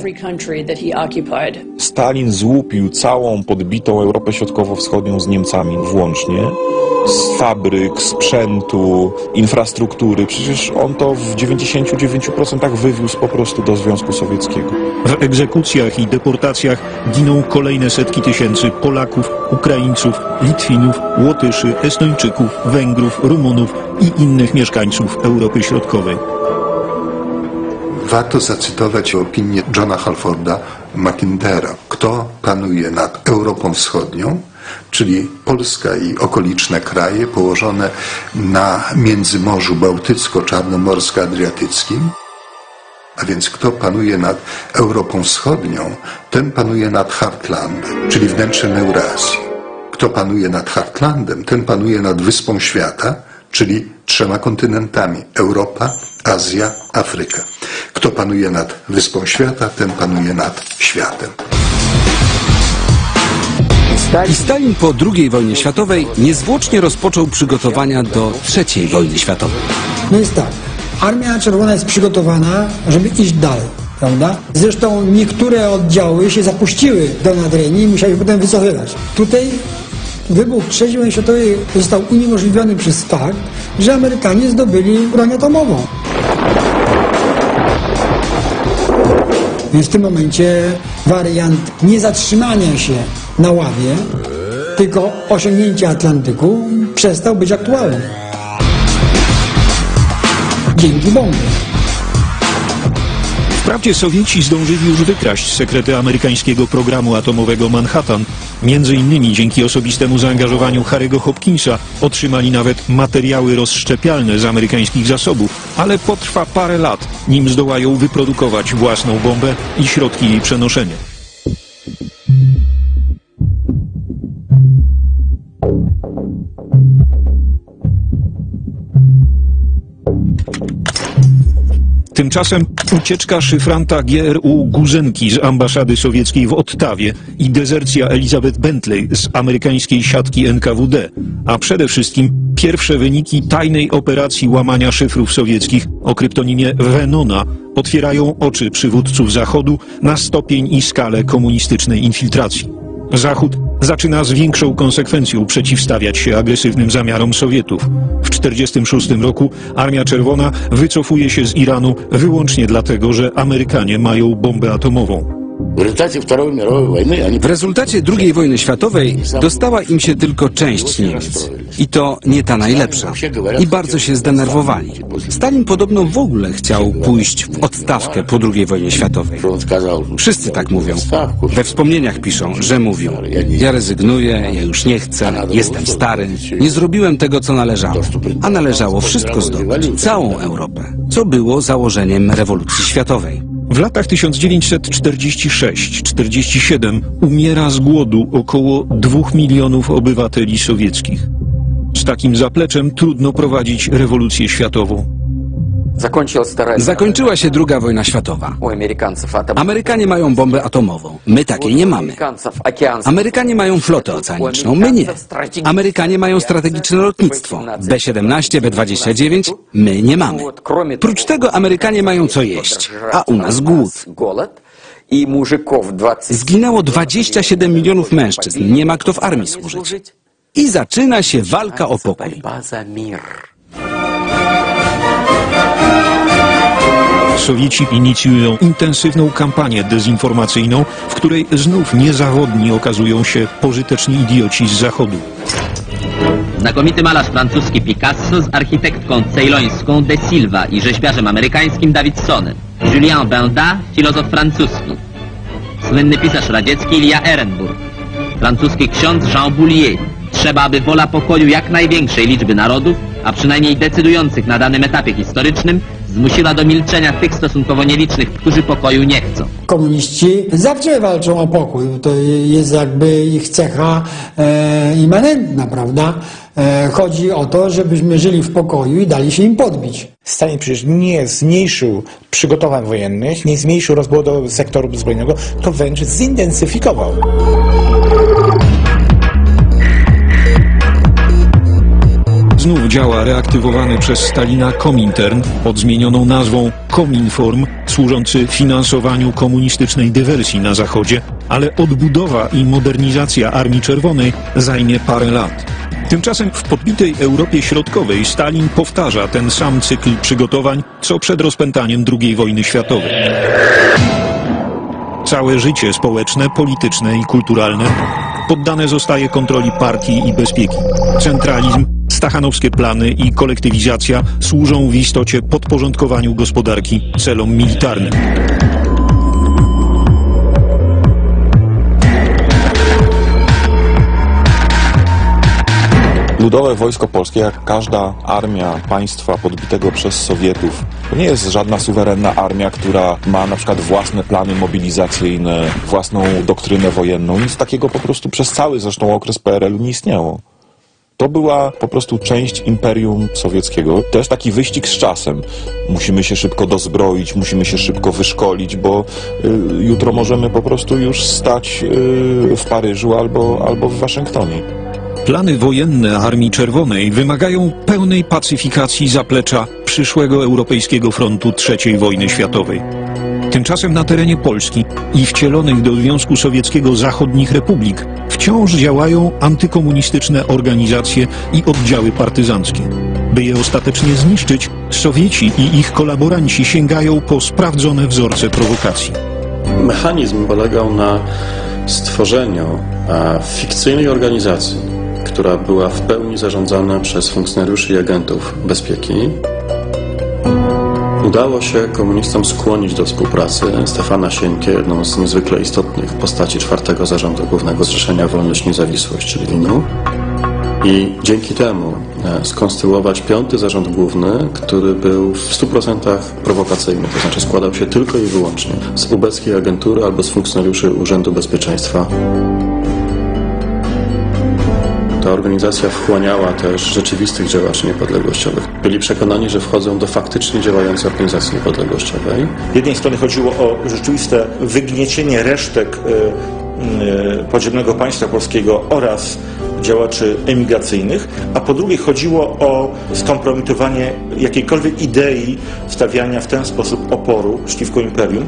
Stalin złupił całą podbitą Europę Środkowo-Wschodnią z Niemcami włącznie z fabryk, sprzętu, infrastruktury. Przecież on to w dziewięćdziesięciu dziewięciu procentach wywiózł po prostu do Związku Sowieckiego. W egzekucjach i deportacjach giną kolejne setki tysięcy Polaków, Ukraińców, Litwinów, Łotyszy, Estończyków, Węgrów, Rumunów i innych mieszkańców Europy Środkowej. Warto zacytować opinię Johna Halforda Mackindera. Kto panuje nad Europą Wschodnią, czyli Polska i okoliczne kraje położone na Międzymorzu Bałtycko-Czarnomorsko-Adriatyckim? A więc kto panuje nad Europą Wschodnią, ten panuje nad Heartlandem, czyli wnętrzem Eurazji. Kto panuje nad Heartlandem, ten panuje nad Wyspą Świata, czyli trzema kontynentami: Europa, Azja, Afryka. Kto panuje nad Wyspą Świata, ten panuje nad światem. I Stalin po drugiej wojnie światowej niezwłocznie rozpoczął przygotowania do trzeciej wojny światowej. No jest tak, Armia Czerwona jest przygotowana, żeby iść dalej, prawda? Zresztą niektóre oddziały się zapuściły do Nadrenii i musiały się potem wycofywać. Tutaj wybuch trzeciej wojny światowej został uniemożliwiony przez fakt, że Amerykanie zdobyli broń atomową. Więc w tym momencie wariant nie zatrzymania się na ławie, tylko osiągnięcia Atlantyku przestał być aktualny. Dzięki bombie. Wprawdzie Sowieci zdążyli już wykraść sekrety amerykańskiego programu atomowego Manhattan. Między innymi dzięki osobistemu zaangażowaniu Harry'ego Hopkinsa otrzymali nawet materiały rozszczepialne z amerykańskich zasobów, ale potrwa parę lat, nim zdołają wyprodukować własną bombę i środki jej przenoszenia. Tymczasem ucieczka szyfranta G R U Guzenki z ambasady sowieckiej w Ottawie i dezercja Elizabeth Bentley z amerykańskiej siatki N K W D, a przede wszystkim pierwsze wyniki tajnej operacji łamania szyfrów sowieckich o kryptonimie Venona otwierają oczy przywódców Zachodu na stopień i skalę komunistycznej infiltracji. Zachód zaczyna z większą konsekwencją przeciwstawiać się agresywnym zamiarom Sowietów. W tysiąc dziewięćset czterdziestym szóstym roku Armia Czerwona wycofuje się z Iranu wyłącznie dlatego, że Amerykanie mają bombę atomową. W rezultacie drugiej wojny światowej dostała im się tylko część Niemiec. I to nie ta najlepsza. I bardzo się zdenerwowali. Stalin podobno w ogóle chciał pójść w odstawkę po drugiej wojnie światowej. Wszyscy tak mówią. We wspomnieniach piszą, że mówił: ja rezygnuję, ja już nie chcę, jestem stary, nie zrobiłem tego, co należało. A należało wszystko zdobyć, całą Europę, co było założeniem rewolucji światowej. W latach tysiąc dziewięćset czterdziestym szóstym do czterdziestego siódmego umiera z głodu około dwóch milionów obywateli sowieckich. Z takim zapleczem trudno prowadzić rewolucję światową. Zakończyła się druga wojna światowa. Amerykanie mają bombę atomową. My takiej nie mamy. Amerykanie mają flotę oceaniczną. My nie. Amerykanie mają strategiczne lotnictwo. B siedemnaście, B dwadzieścia dziewięć. My nie mamy. Prócz tego Amerykanie mają co jeść, a u nas głód. Zginęło dwadzieścia siedem milionów mężczyzn. Nie ma kto w armii służyć. I zaczyna się walka o pokój. Sowieci inicjują intensywną kampanię dezinformacyjną, w której znów niezawodni okazują się pożyteczni idioci z Zachodu. Znakomity malarz francuski Picasso z architektką ceylońską De Silva i rzeźbiarzem amerykańskim Davidsonem. Julien Benda, filozof francuski. Słynny pisarz radziecki Ilya Ehrenburg. Francuski ksiądz Jean Boulier. Trzeba, aby wola pokoju jak największej liczby narodów, a przynajmniej decydujących na danym etapie historycznym, zmusiła do milczenia tych stosunkowo nielicznych, którzy pokoju nie chcą. Komuniści zawsze walczą o pokój. To jest jakby ich cecha e, immanentna, prawda? E, chodzi o to, żebyśmy żyli w pokoju i dali się im podbić. Stalin przecież nie zmniejszył przygotowań wojennych, nie zmniejszył rozbudowy sektoru zbrojnego, to wręcz zintensyfikował. Znów działa reaktywowany przez Stalina Komintern pod zmienioną nazwą Kominform, służący finansowaniu komunistycznej dywersji na Zachodzie, ale odbudowa i modernizacja Armii Czerwonej zajmie parę lat. Tymczasem w podbitej Europie Środkowej Stalin powtarza ten sam cykl przygotowań, co przed rozpętaniem drugiej wojny światowej. Całe życie społeczne, polityczne i kulturalne poddane zostaje kontroli partii i bezpieki. Centralizm, stachanowskie plany i kolektywizacja służą w istocie podporządkowaniu gospodarki celom militarnym. Ludowe Wojsko Polskie, jak każda armia państwa podbitego przez Sowietów, to nie jest żadna suwerenna armia, która ma na przykład własne plany mobilizacyjne, własną doktrynę wojenną. Nic takiego po prostu przez cały zresztą okres P R L u nie istniało. To była po prostu część Imperium Sowieckiego. To jest taki wyścig z czasem. Musimy się szybko dozbroić, musimy się szybko wyszkolić, bo y, jutro możemy po prostu już stać y, w Paryżu albo, albo w Waszyngtonie. Plany wojenne Armii Czerwonej wymagają pełnej pacyfikacji zaplecza przyszłego Europejskiego Frontu trzeciej wojny światowej. Tymczasem na terenie Polski i wcielonych do Związku Sowieckiego zachodnich republik wciąż działają antykomunistyczne organizacje i oddziały partyzanckie. By je ostatecznie zniszczyć, Sowieci i ich kolaboranci sięgają po sprawdzone wzorce prowokacji. Mechanizm polegał na stworzeniu a, fikcyjnej organizacji, która była w pełni zarządzana przez funkcjonariuszy i agentów bezpieki. Udało się komunistom skłonić do współpracy Stefana Sienkę, jedną z niezwykle istotnych postaci czwartego Zarządu Głównego Zrzeszenia Wolność i Niezawisłość, czyli W I N-u. I dzięki temu skonstruować piąty Zarząd Główny, który był w stu procentach prowokacyjny, to znaczy składał się tylko i wyłącznie z ubeckiej agentury albo z funkcjonariuszy Urzędu Bezpieczeństwa. Ta organizacja wchłaniała też rzeczywistych działaczy niepodległościowych. Byli przekonani, że wchodzą do faktycznie działającej organizacji niepodległościowej. Z jednej strony chodziło o rzeczywiste wygniecienie resztek podziemnego państwa polskiego oraz działaczy emigracyjnych, a po drugie chodziło o skompromitowanie jakiejkolwiek idei stawiania w ten sposób oporu przeciwko imperium.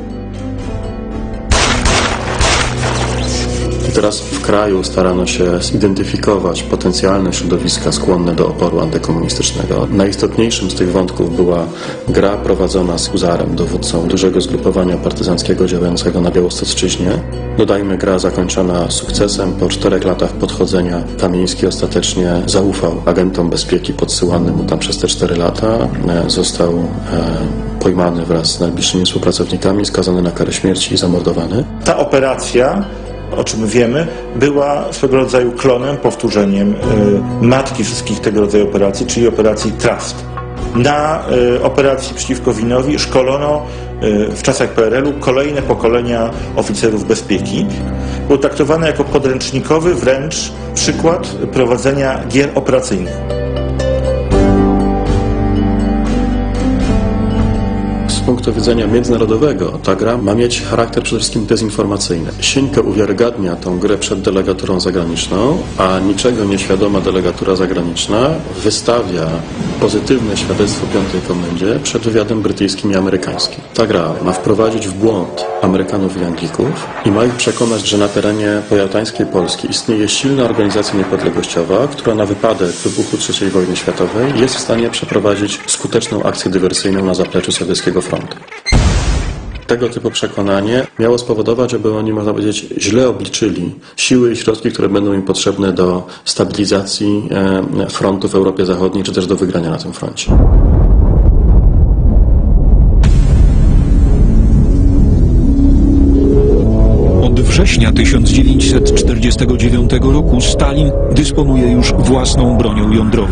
I teraz w kraju starano się zidentyfikować potencjalne środowiska skłonne do oporu antykomunistycznego. Najistotniejszym z tych wątków była gra prowadzona z Huzarem, dowódcą dużego zgrupowania partyzanckiego działającego na Białostoczczyźnie. Dodajmy, gra zakończona sukcesem. Po czterech latach podchodzenia Kamiński ostatecznie zaufał agentom bezpieki podsyłanym mu tam przez te cztery lata. Został e, pojmany wraz z najbliższymi współpracownikami, skazany na karę śmierci i zamordowany. Ta operacja, o czym wiemy, była swego rodzaju klonem, powtórzeniem y, matki wszystkich tego rodzaju operacji, czyli operacji Trust. Na y, operacji przeciwko Winowi szkolono y, w czasach P R L u kolejne pokolenia oficerów bezpieki. Było traktowane jako podręcznikowy wręcz przykład prowadzenia gier operacyjnych. Z punktu widzenia międzynarodowego ta gra ma mieć charakter przede wszystkim dezinformacyjny. Sieńka uwiarygadnia tą grę przed delegaturą zagraniczną, a niczego nieświadoma delegatura zagraniczna wystawia pozytywne świadectwo Piątej Komendzie przed wywiadem brytyjskim i amerykańskim. Ta gra ma wprowadzić w błąd Amerykanów i Anglików i ma ich przekonać, że na terenie pojałtańskiej Polski istnieje silna organizacja niepodległościowa, która na wypadek wybuchu trzeciej wojny światowej jest w stanie przeprowadzić skuteczną akcję dywersyjną na zapleczu sowieckiego frontu. Tego typu przekonanie miało spowodować, aby oni, można powiedzieć, źle obliczyli siły i środki, które będą im potrzebne do stabilizacji frontu w Europie Zachodniej, czy też do wygrania na tym froncie. Od września tysiąc dziewięćset czterdziestego dziewiątego roku Stalin dysponuje już własną bronią jądrową.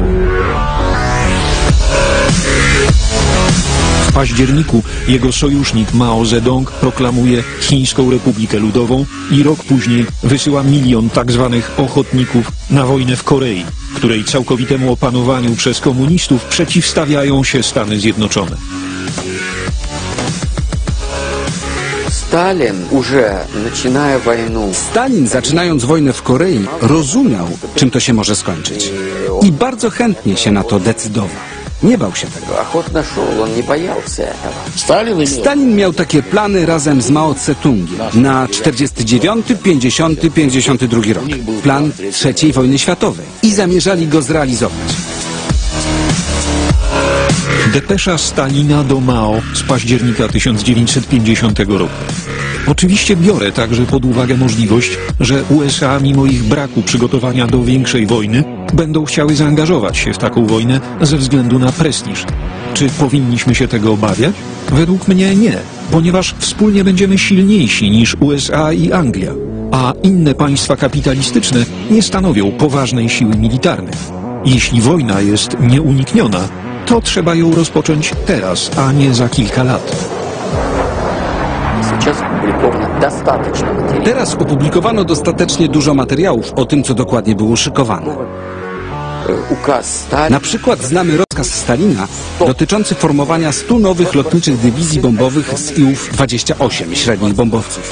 W październiku jego sojusznik Mao Zedong proklamuje Chińską Republikę Ludową i rok później wysyła milion tak zwanych ochotników na wojnę w Korei, której całkowitemu opanowaniu przez komunistów przeciwstawiają się Stany Zjednoczone. Stalin, уже начиная войну, Stalin, zaczynając wojnę w Korei, rozumiał, czym to się może skończyć. I bardzo chętnie się na to decydował. Nie bał się tego. Охотно шел, он не боялся этого. Stalin miał takie plany razem z Mao Tse-tungiem na czterdziesty dziewiąty, pięćdziesiąty, pięćdziesiąty drugi rok. Plan trzeciej wojny światowej. I zamierzali go zrealizować. Depesza Stalina do Mao z października tysiąc dziewięćset pięćdziesiątego roku. Oczywiście biorę także pod uwagę możliwość, że U S A mimo ich braku przygotowania do większej wojny będą chciały zaangażować się w taką wojnę ze względu na prestiż. Czy powinniśmy się tego obawiać? Według mnie nie, ponieważ wspólnie będziemy silniejsi niż U S A i Anglia, a inne państwa kapitalistyczne nie stanowią poważnej siły militarnej. Jeśli wojna jest nieunikniona, to trzeba ją rozpocząć teraz, a nie za kilka lat. Teraz opublikowano dostatecznie dużo materiałów o tym, co dokładnie było szykowane. Na przykład znamy rozkaz Stalina dotyczący formowania stu nowych lotniczych dywizji bombowych z I U-ów dwadzieścia osiem średnich bombowców.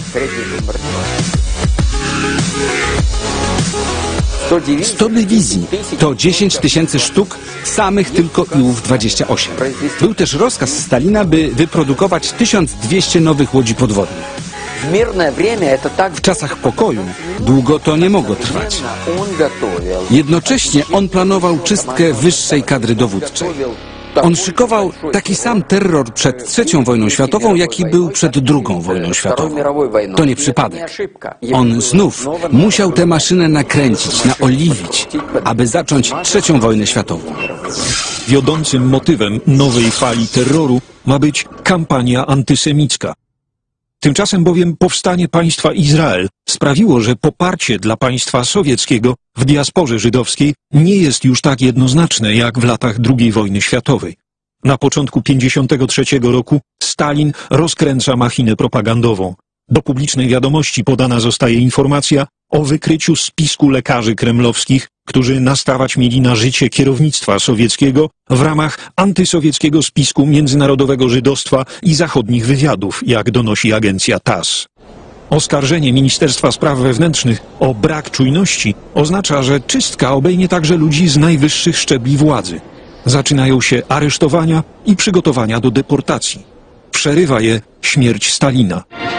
sto dywizji to dziesięć tysięcy sztuk samych tylko I U-ów dwadzieścia osiem. Był też rozkaz Stalina, by wyprodukować tysiąc dwieście nowych łodzi podwodnych. W czasach pokoju długo to nie mogło trwać. Jednocześnie on planował czystkę wyższej kadry dowódczej. On szykował taki sam terror przed trzecią wojną światową, jaki był przed drugą wojną światową. To nie przypadek. On znów musiał tę maszynę nakręcić, naoliwić, aby zacząć trzecią wojnę światową. Wiodącym motywem nowej fali terroru ma być kampania antysemicka. Tymczasem bowiem powstanie państwa Izrael sprawiło, że poparcie dla państwa sowieckiego w diasporze żydowskiej nie jest już tak jednoznaczne jak w latach drugiej wojny światowej. Na początku pięćdziesiątego trzeciego roku Stalin rozkręca machinę propagandową. Do publicznej wiadomości podana zostaje informacja o wykryciu spisku lekarzy kremlowskich, którzy nastawać mieli na życie kierownictwa sowieckiego w ramach antysowieckiego spisku międzynarodowego żydostwa i zachodnich wywiadów, jak donosi agencja TASS. Oskarżenie Ministerstwa Spraw Wewnętrznych o brak czujności oznacza, że czystka obejmie także ludzi z najwyższych szczebli władzy. Zaczynają się aresztowania i przygotowania do deportacji. Przerywa je śmierć Stalina.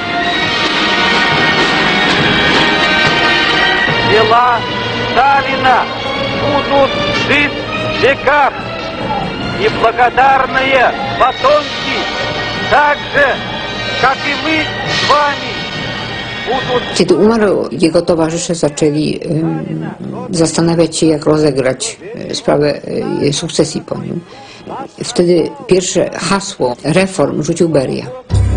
Дела Сталина будут жить веках. Неблагодарные потомки, так же, как и мы с вами, будут... Kiedy umarł, jego towarzysze zaczęli um, zastanawiać się, jak rozegrać sprawę um, sukcesji po nim. Wtedy pierwsze hasło reform rzucił Beria.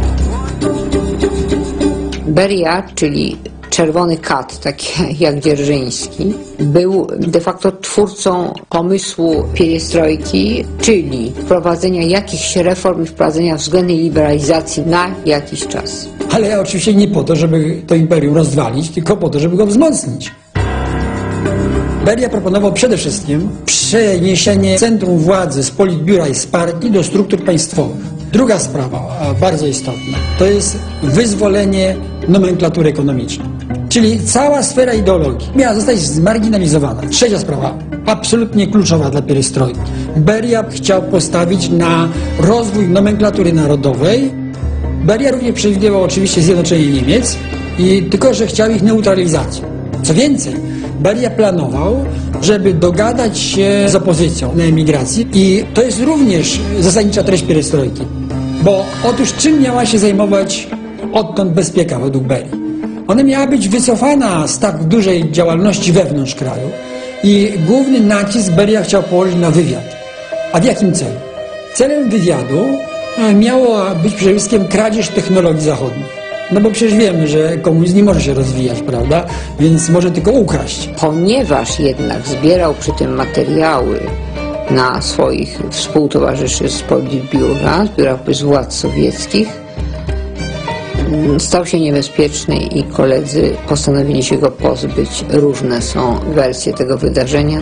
Beria, czyli czerwony kat, taki jak Dzierżyński, był de facto twórcą pomysłu pierestrojki, czyli wprowadzenia jakichś reform, wprowadzenia względnej liberalizacji na jakiś czas. Ale oczywiście nie po to, żeby to imperium rozwalić, tylko po to, żeby go wzmocnić. Beria proponował przede wszystkim przeniesienie centrum władzy z politbiura i z partii do struktur państwowych. Druga sprawa, bardzo istotna, to jest wyzwolenie nomenklatury ekonomicznej. Czyli cała sfera ideologii miała zostać zmarginalizowana. Trzecia sprawa, absolutnie kluczowa dla pierestrojki. Beria chciał postawić na rozwój nomenklatury narodowej. Beria również przewidywał oczywiście zjednoczenie Niemiec, i tylko że chciał ich neutralizacji. Co więcej, Beria planował, żeby dogadać się z opozycją na emigracji, i to jest również zasadnicza treść pierestrojki. Bo otóż czym miała się zajmować odtąd bezpieka według Berii? Ona miała być wycofana z tak dużej działalności wewnątrz kraju i główny nacisk Beria chciał położyć na wywiad. A w jakim celu? Celem wywiadu miało być przede wszystkim kradzież technologii zachodnich. No bo przecież wiemy, że komunizm nie może się rozwijać, prawda? Więc może tylko ukraść. Ponieważ jednak zbierał przy tym materiały na swoich współtowarzyszy z politbiura, zbierał z władz sowieckich, stał się niebezpieczny i koledzy postanowili się go pozbyć. Różne są wersje tego wydarzenia.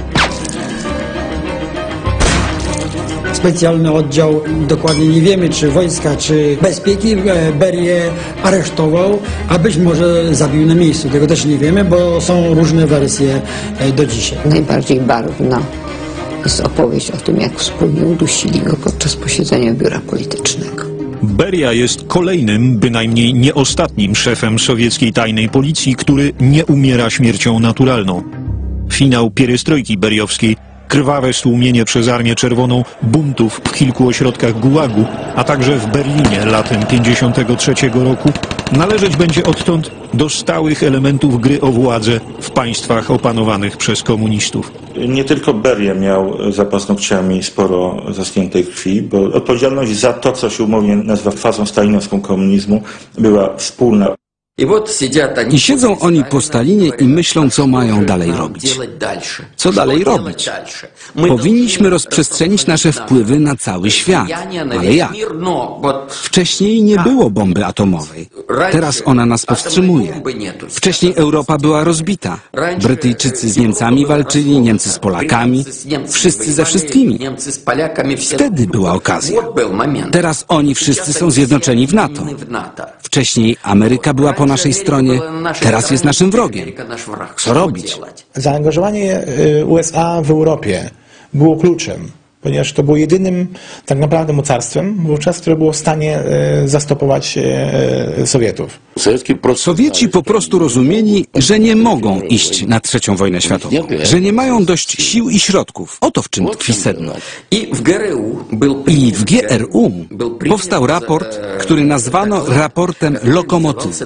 Specjalny oddział, dokładnie nie wiemy, czy wojska, czy bezpieki, Berię aresztował, a być może zabił na miejscu. Tego też nie wiemy, bo są różne wersje do dzisiaj. Najbardziej barwna Jest opowieść o tym, jak wspólnie udusili go podczas posiedzenia biura politycznego. Beria jest kolejnym, bynajmniej nie ostatnim szefem sowieckiej tajnej policji, który nie umiera śmiercią naturalną. Finał pierestrojki beriowskiej, krwawe stłumienie przez Armię Czerwoną buntów w kilku ośrodkach Gułagu, a także w Berlinie latem pięćdziesiątego trzeciego roku, należeć będzie odtąd do stałych elementów gry o władzę w państwach opanowanych przez komunistów. Nie tylko Beria miał za paznokciami sporo zaschniętej krwi, bo odpowiedzialność za to, co się umownie nazywa fazą stalinowską komunizmu, była wspólna. I siedzą oni po Stalinie i myślą, co mają dalej robić. Co dalej robić? Powinniśmy rozprzestrzenić nasze wpływy na cały świat. Ale jak? Wcześniej nie było bomby atomowej. Teraz ona nas powstrzymuje. Wcześniej Europa była rozbita. Brytyjczycy z Niemcami walczyli, Niemcy z Polakami, wszyscy ze wszystkimi. Wtedy była okazja. Teraz oni wszyscy są zjednoczeni w NATO. Wcześniej Ameryka była po naszej stronie, teraz jest naszym wrogiem. Co robić? Zaangażowanie U S A w Europie było kluczem, ponieważ to było jedynym tak naprawdę mocarstwem wówczas, które było w stanie zastopować Sowietów. Sowieci po prostu rozumieli, że nie mogą iść na trzecią wojnę światową, że nie mają dość sił i środków. Oto w czym tkwi sedno. I w G R U powstał raport, który nazwano raportem Lokomotywy.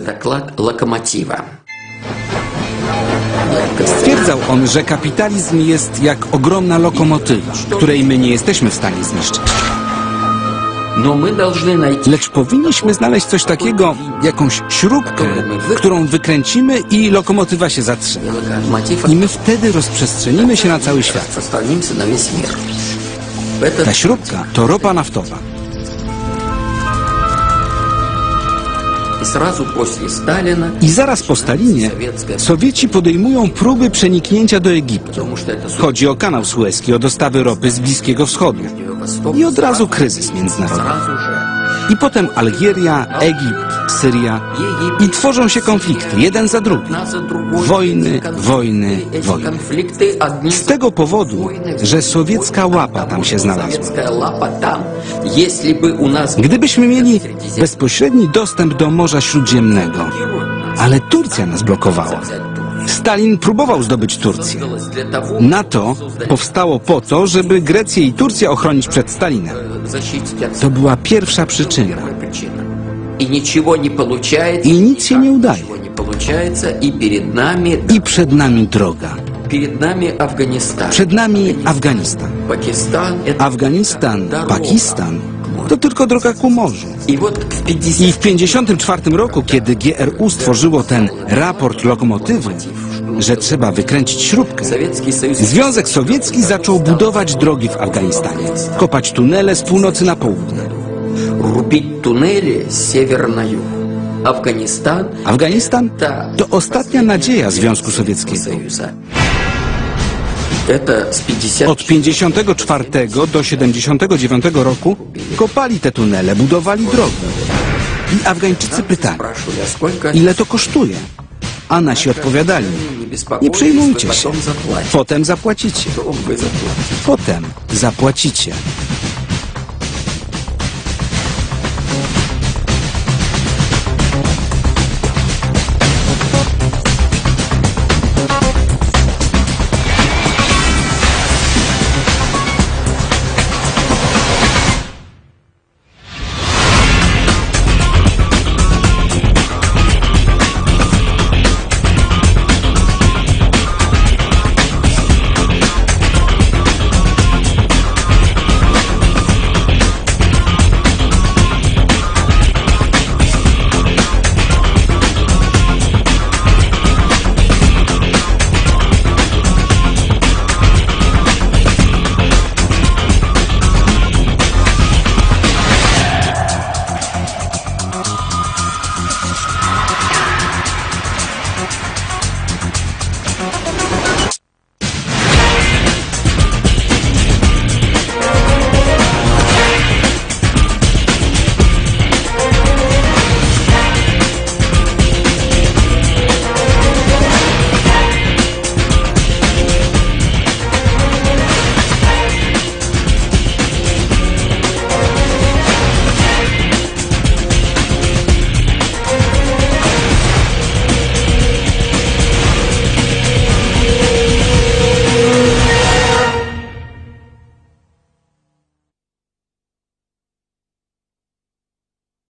Stwierdzał on, że kapitalizm jest jak ogromna lokomotywa, której my nie jesteśmy w stanie zniszczyć. Lecz powinniśmy znaleźć coś takiego, jakąś śrubkę, którą wykręcimy i lokomotywa się zatrzyma. I my wtedy rozprzestrzenimy się na cały świat. Ta śrubka to ropa naftowa. I zaraz po Stalinie Sowieci podejmują próby przeniknięcia do Egiptu. Chodzi o kanał Sueski, o dostawy ropy z Bliskiego Wschodu. I od razu kryzys międzynarodowy. I potem Algieria, Egipt, Syria. I tworzą się konflikty, jeden za drugim. Wojny, wojny, wojny. Z tego powodu, że sowiecka łapa tam się znalazła. Gdybyśmy mieli bezpośredni dostęp do Morza Śródziemnego, ale Turcja nas blokowała. Stalin próbował zdobyć Turcję. NATO powstało po to, żeby Grecję i Turcję ochronić przed Stalinem. To była pierwsza przyczyna. I nic się nie udaje. I przed nami droga. Przed nami Afganistan. Afganistan, Pakistan to tylko droga ku morzu. I w pięćdziesiątym czwartym roku, kiedy G R U stworzyło ten raport Lokomotywy, że trzeba wykręcić śrubkę, Związek Sowiecki zaczął budować drogi w Afganistanie, kopać tunele z północy na południe. Afganistan to ostatnia nadzieja Związku Sowieckiego. Od pięćdziesiątego czwartego do siedemdziesiątego dziewiątego roku kopali te tunele, budowali drogi. I Afgańczycy pytali, ile to kosztuje? A nasi odpowiadali, nie przejmujcie się, potem zapłacicie. Potem zapłacicie.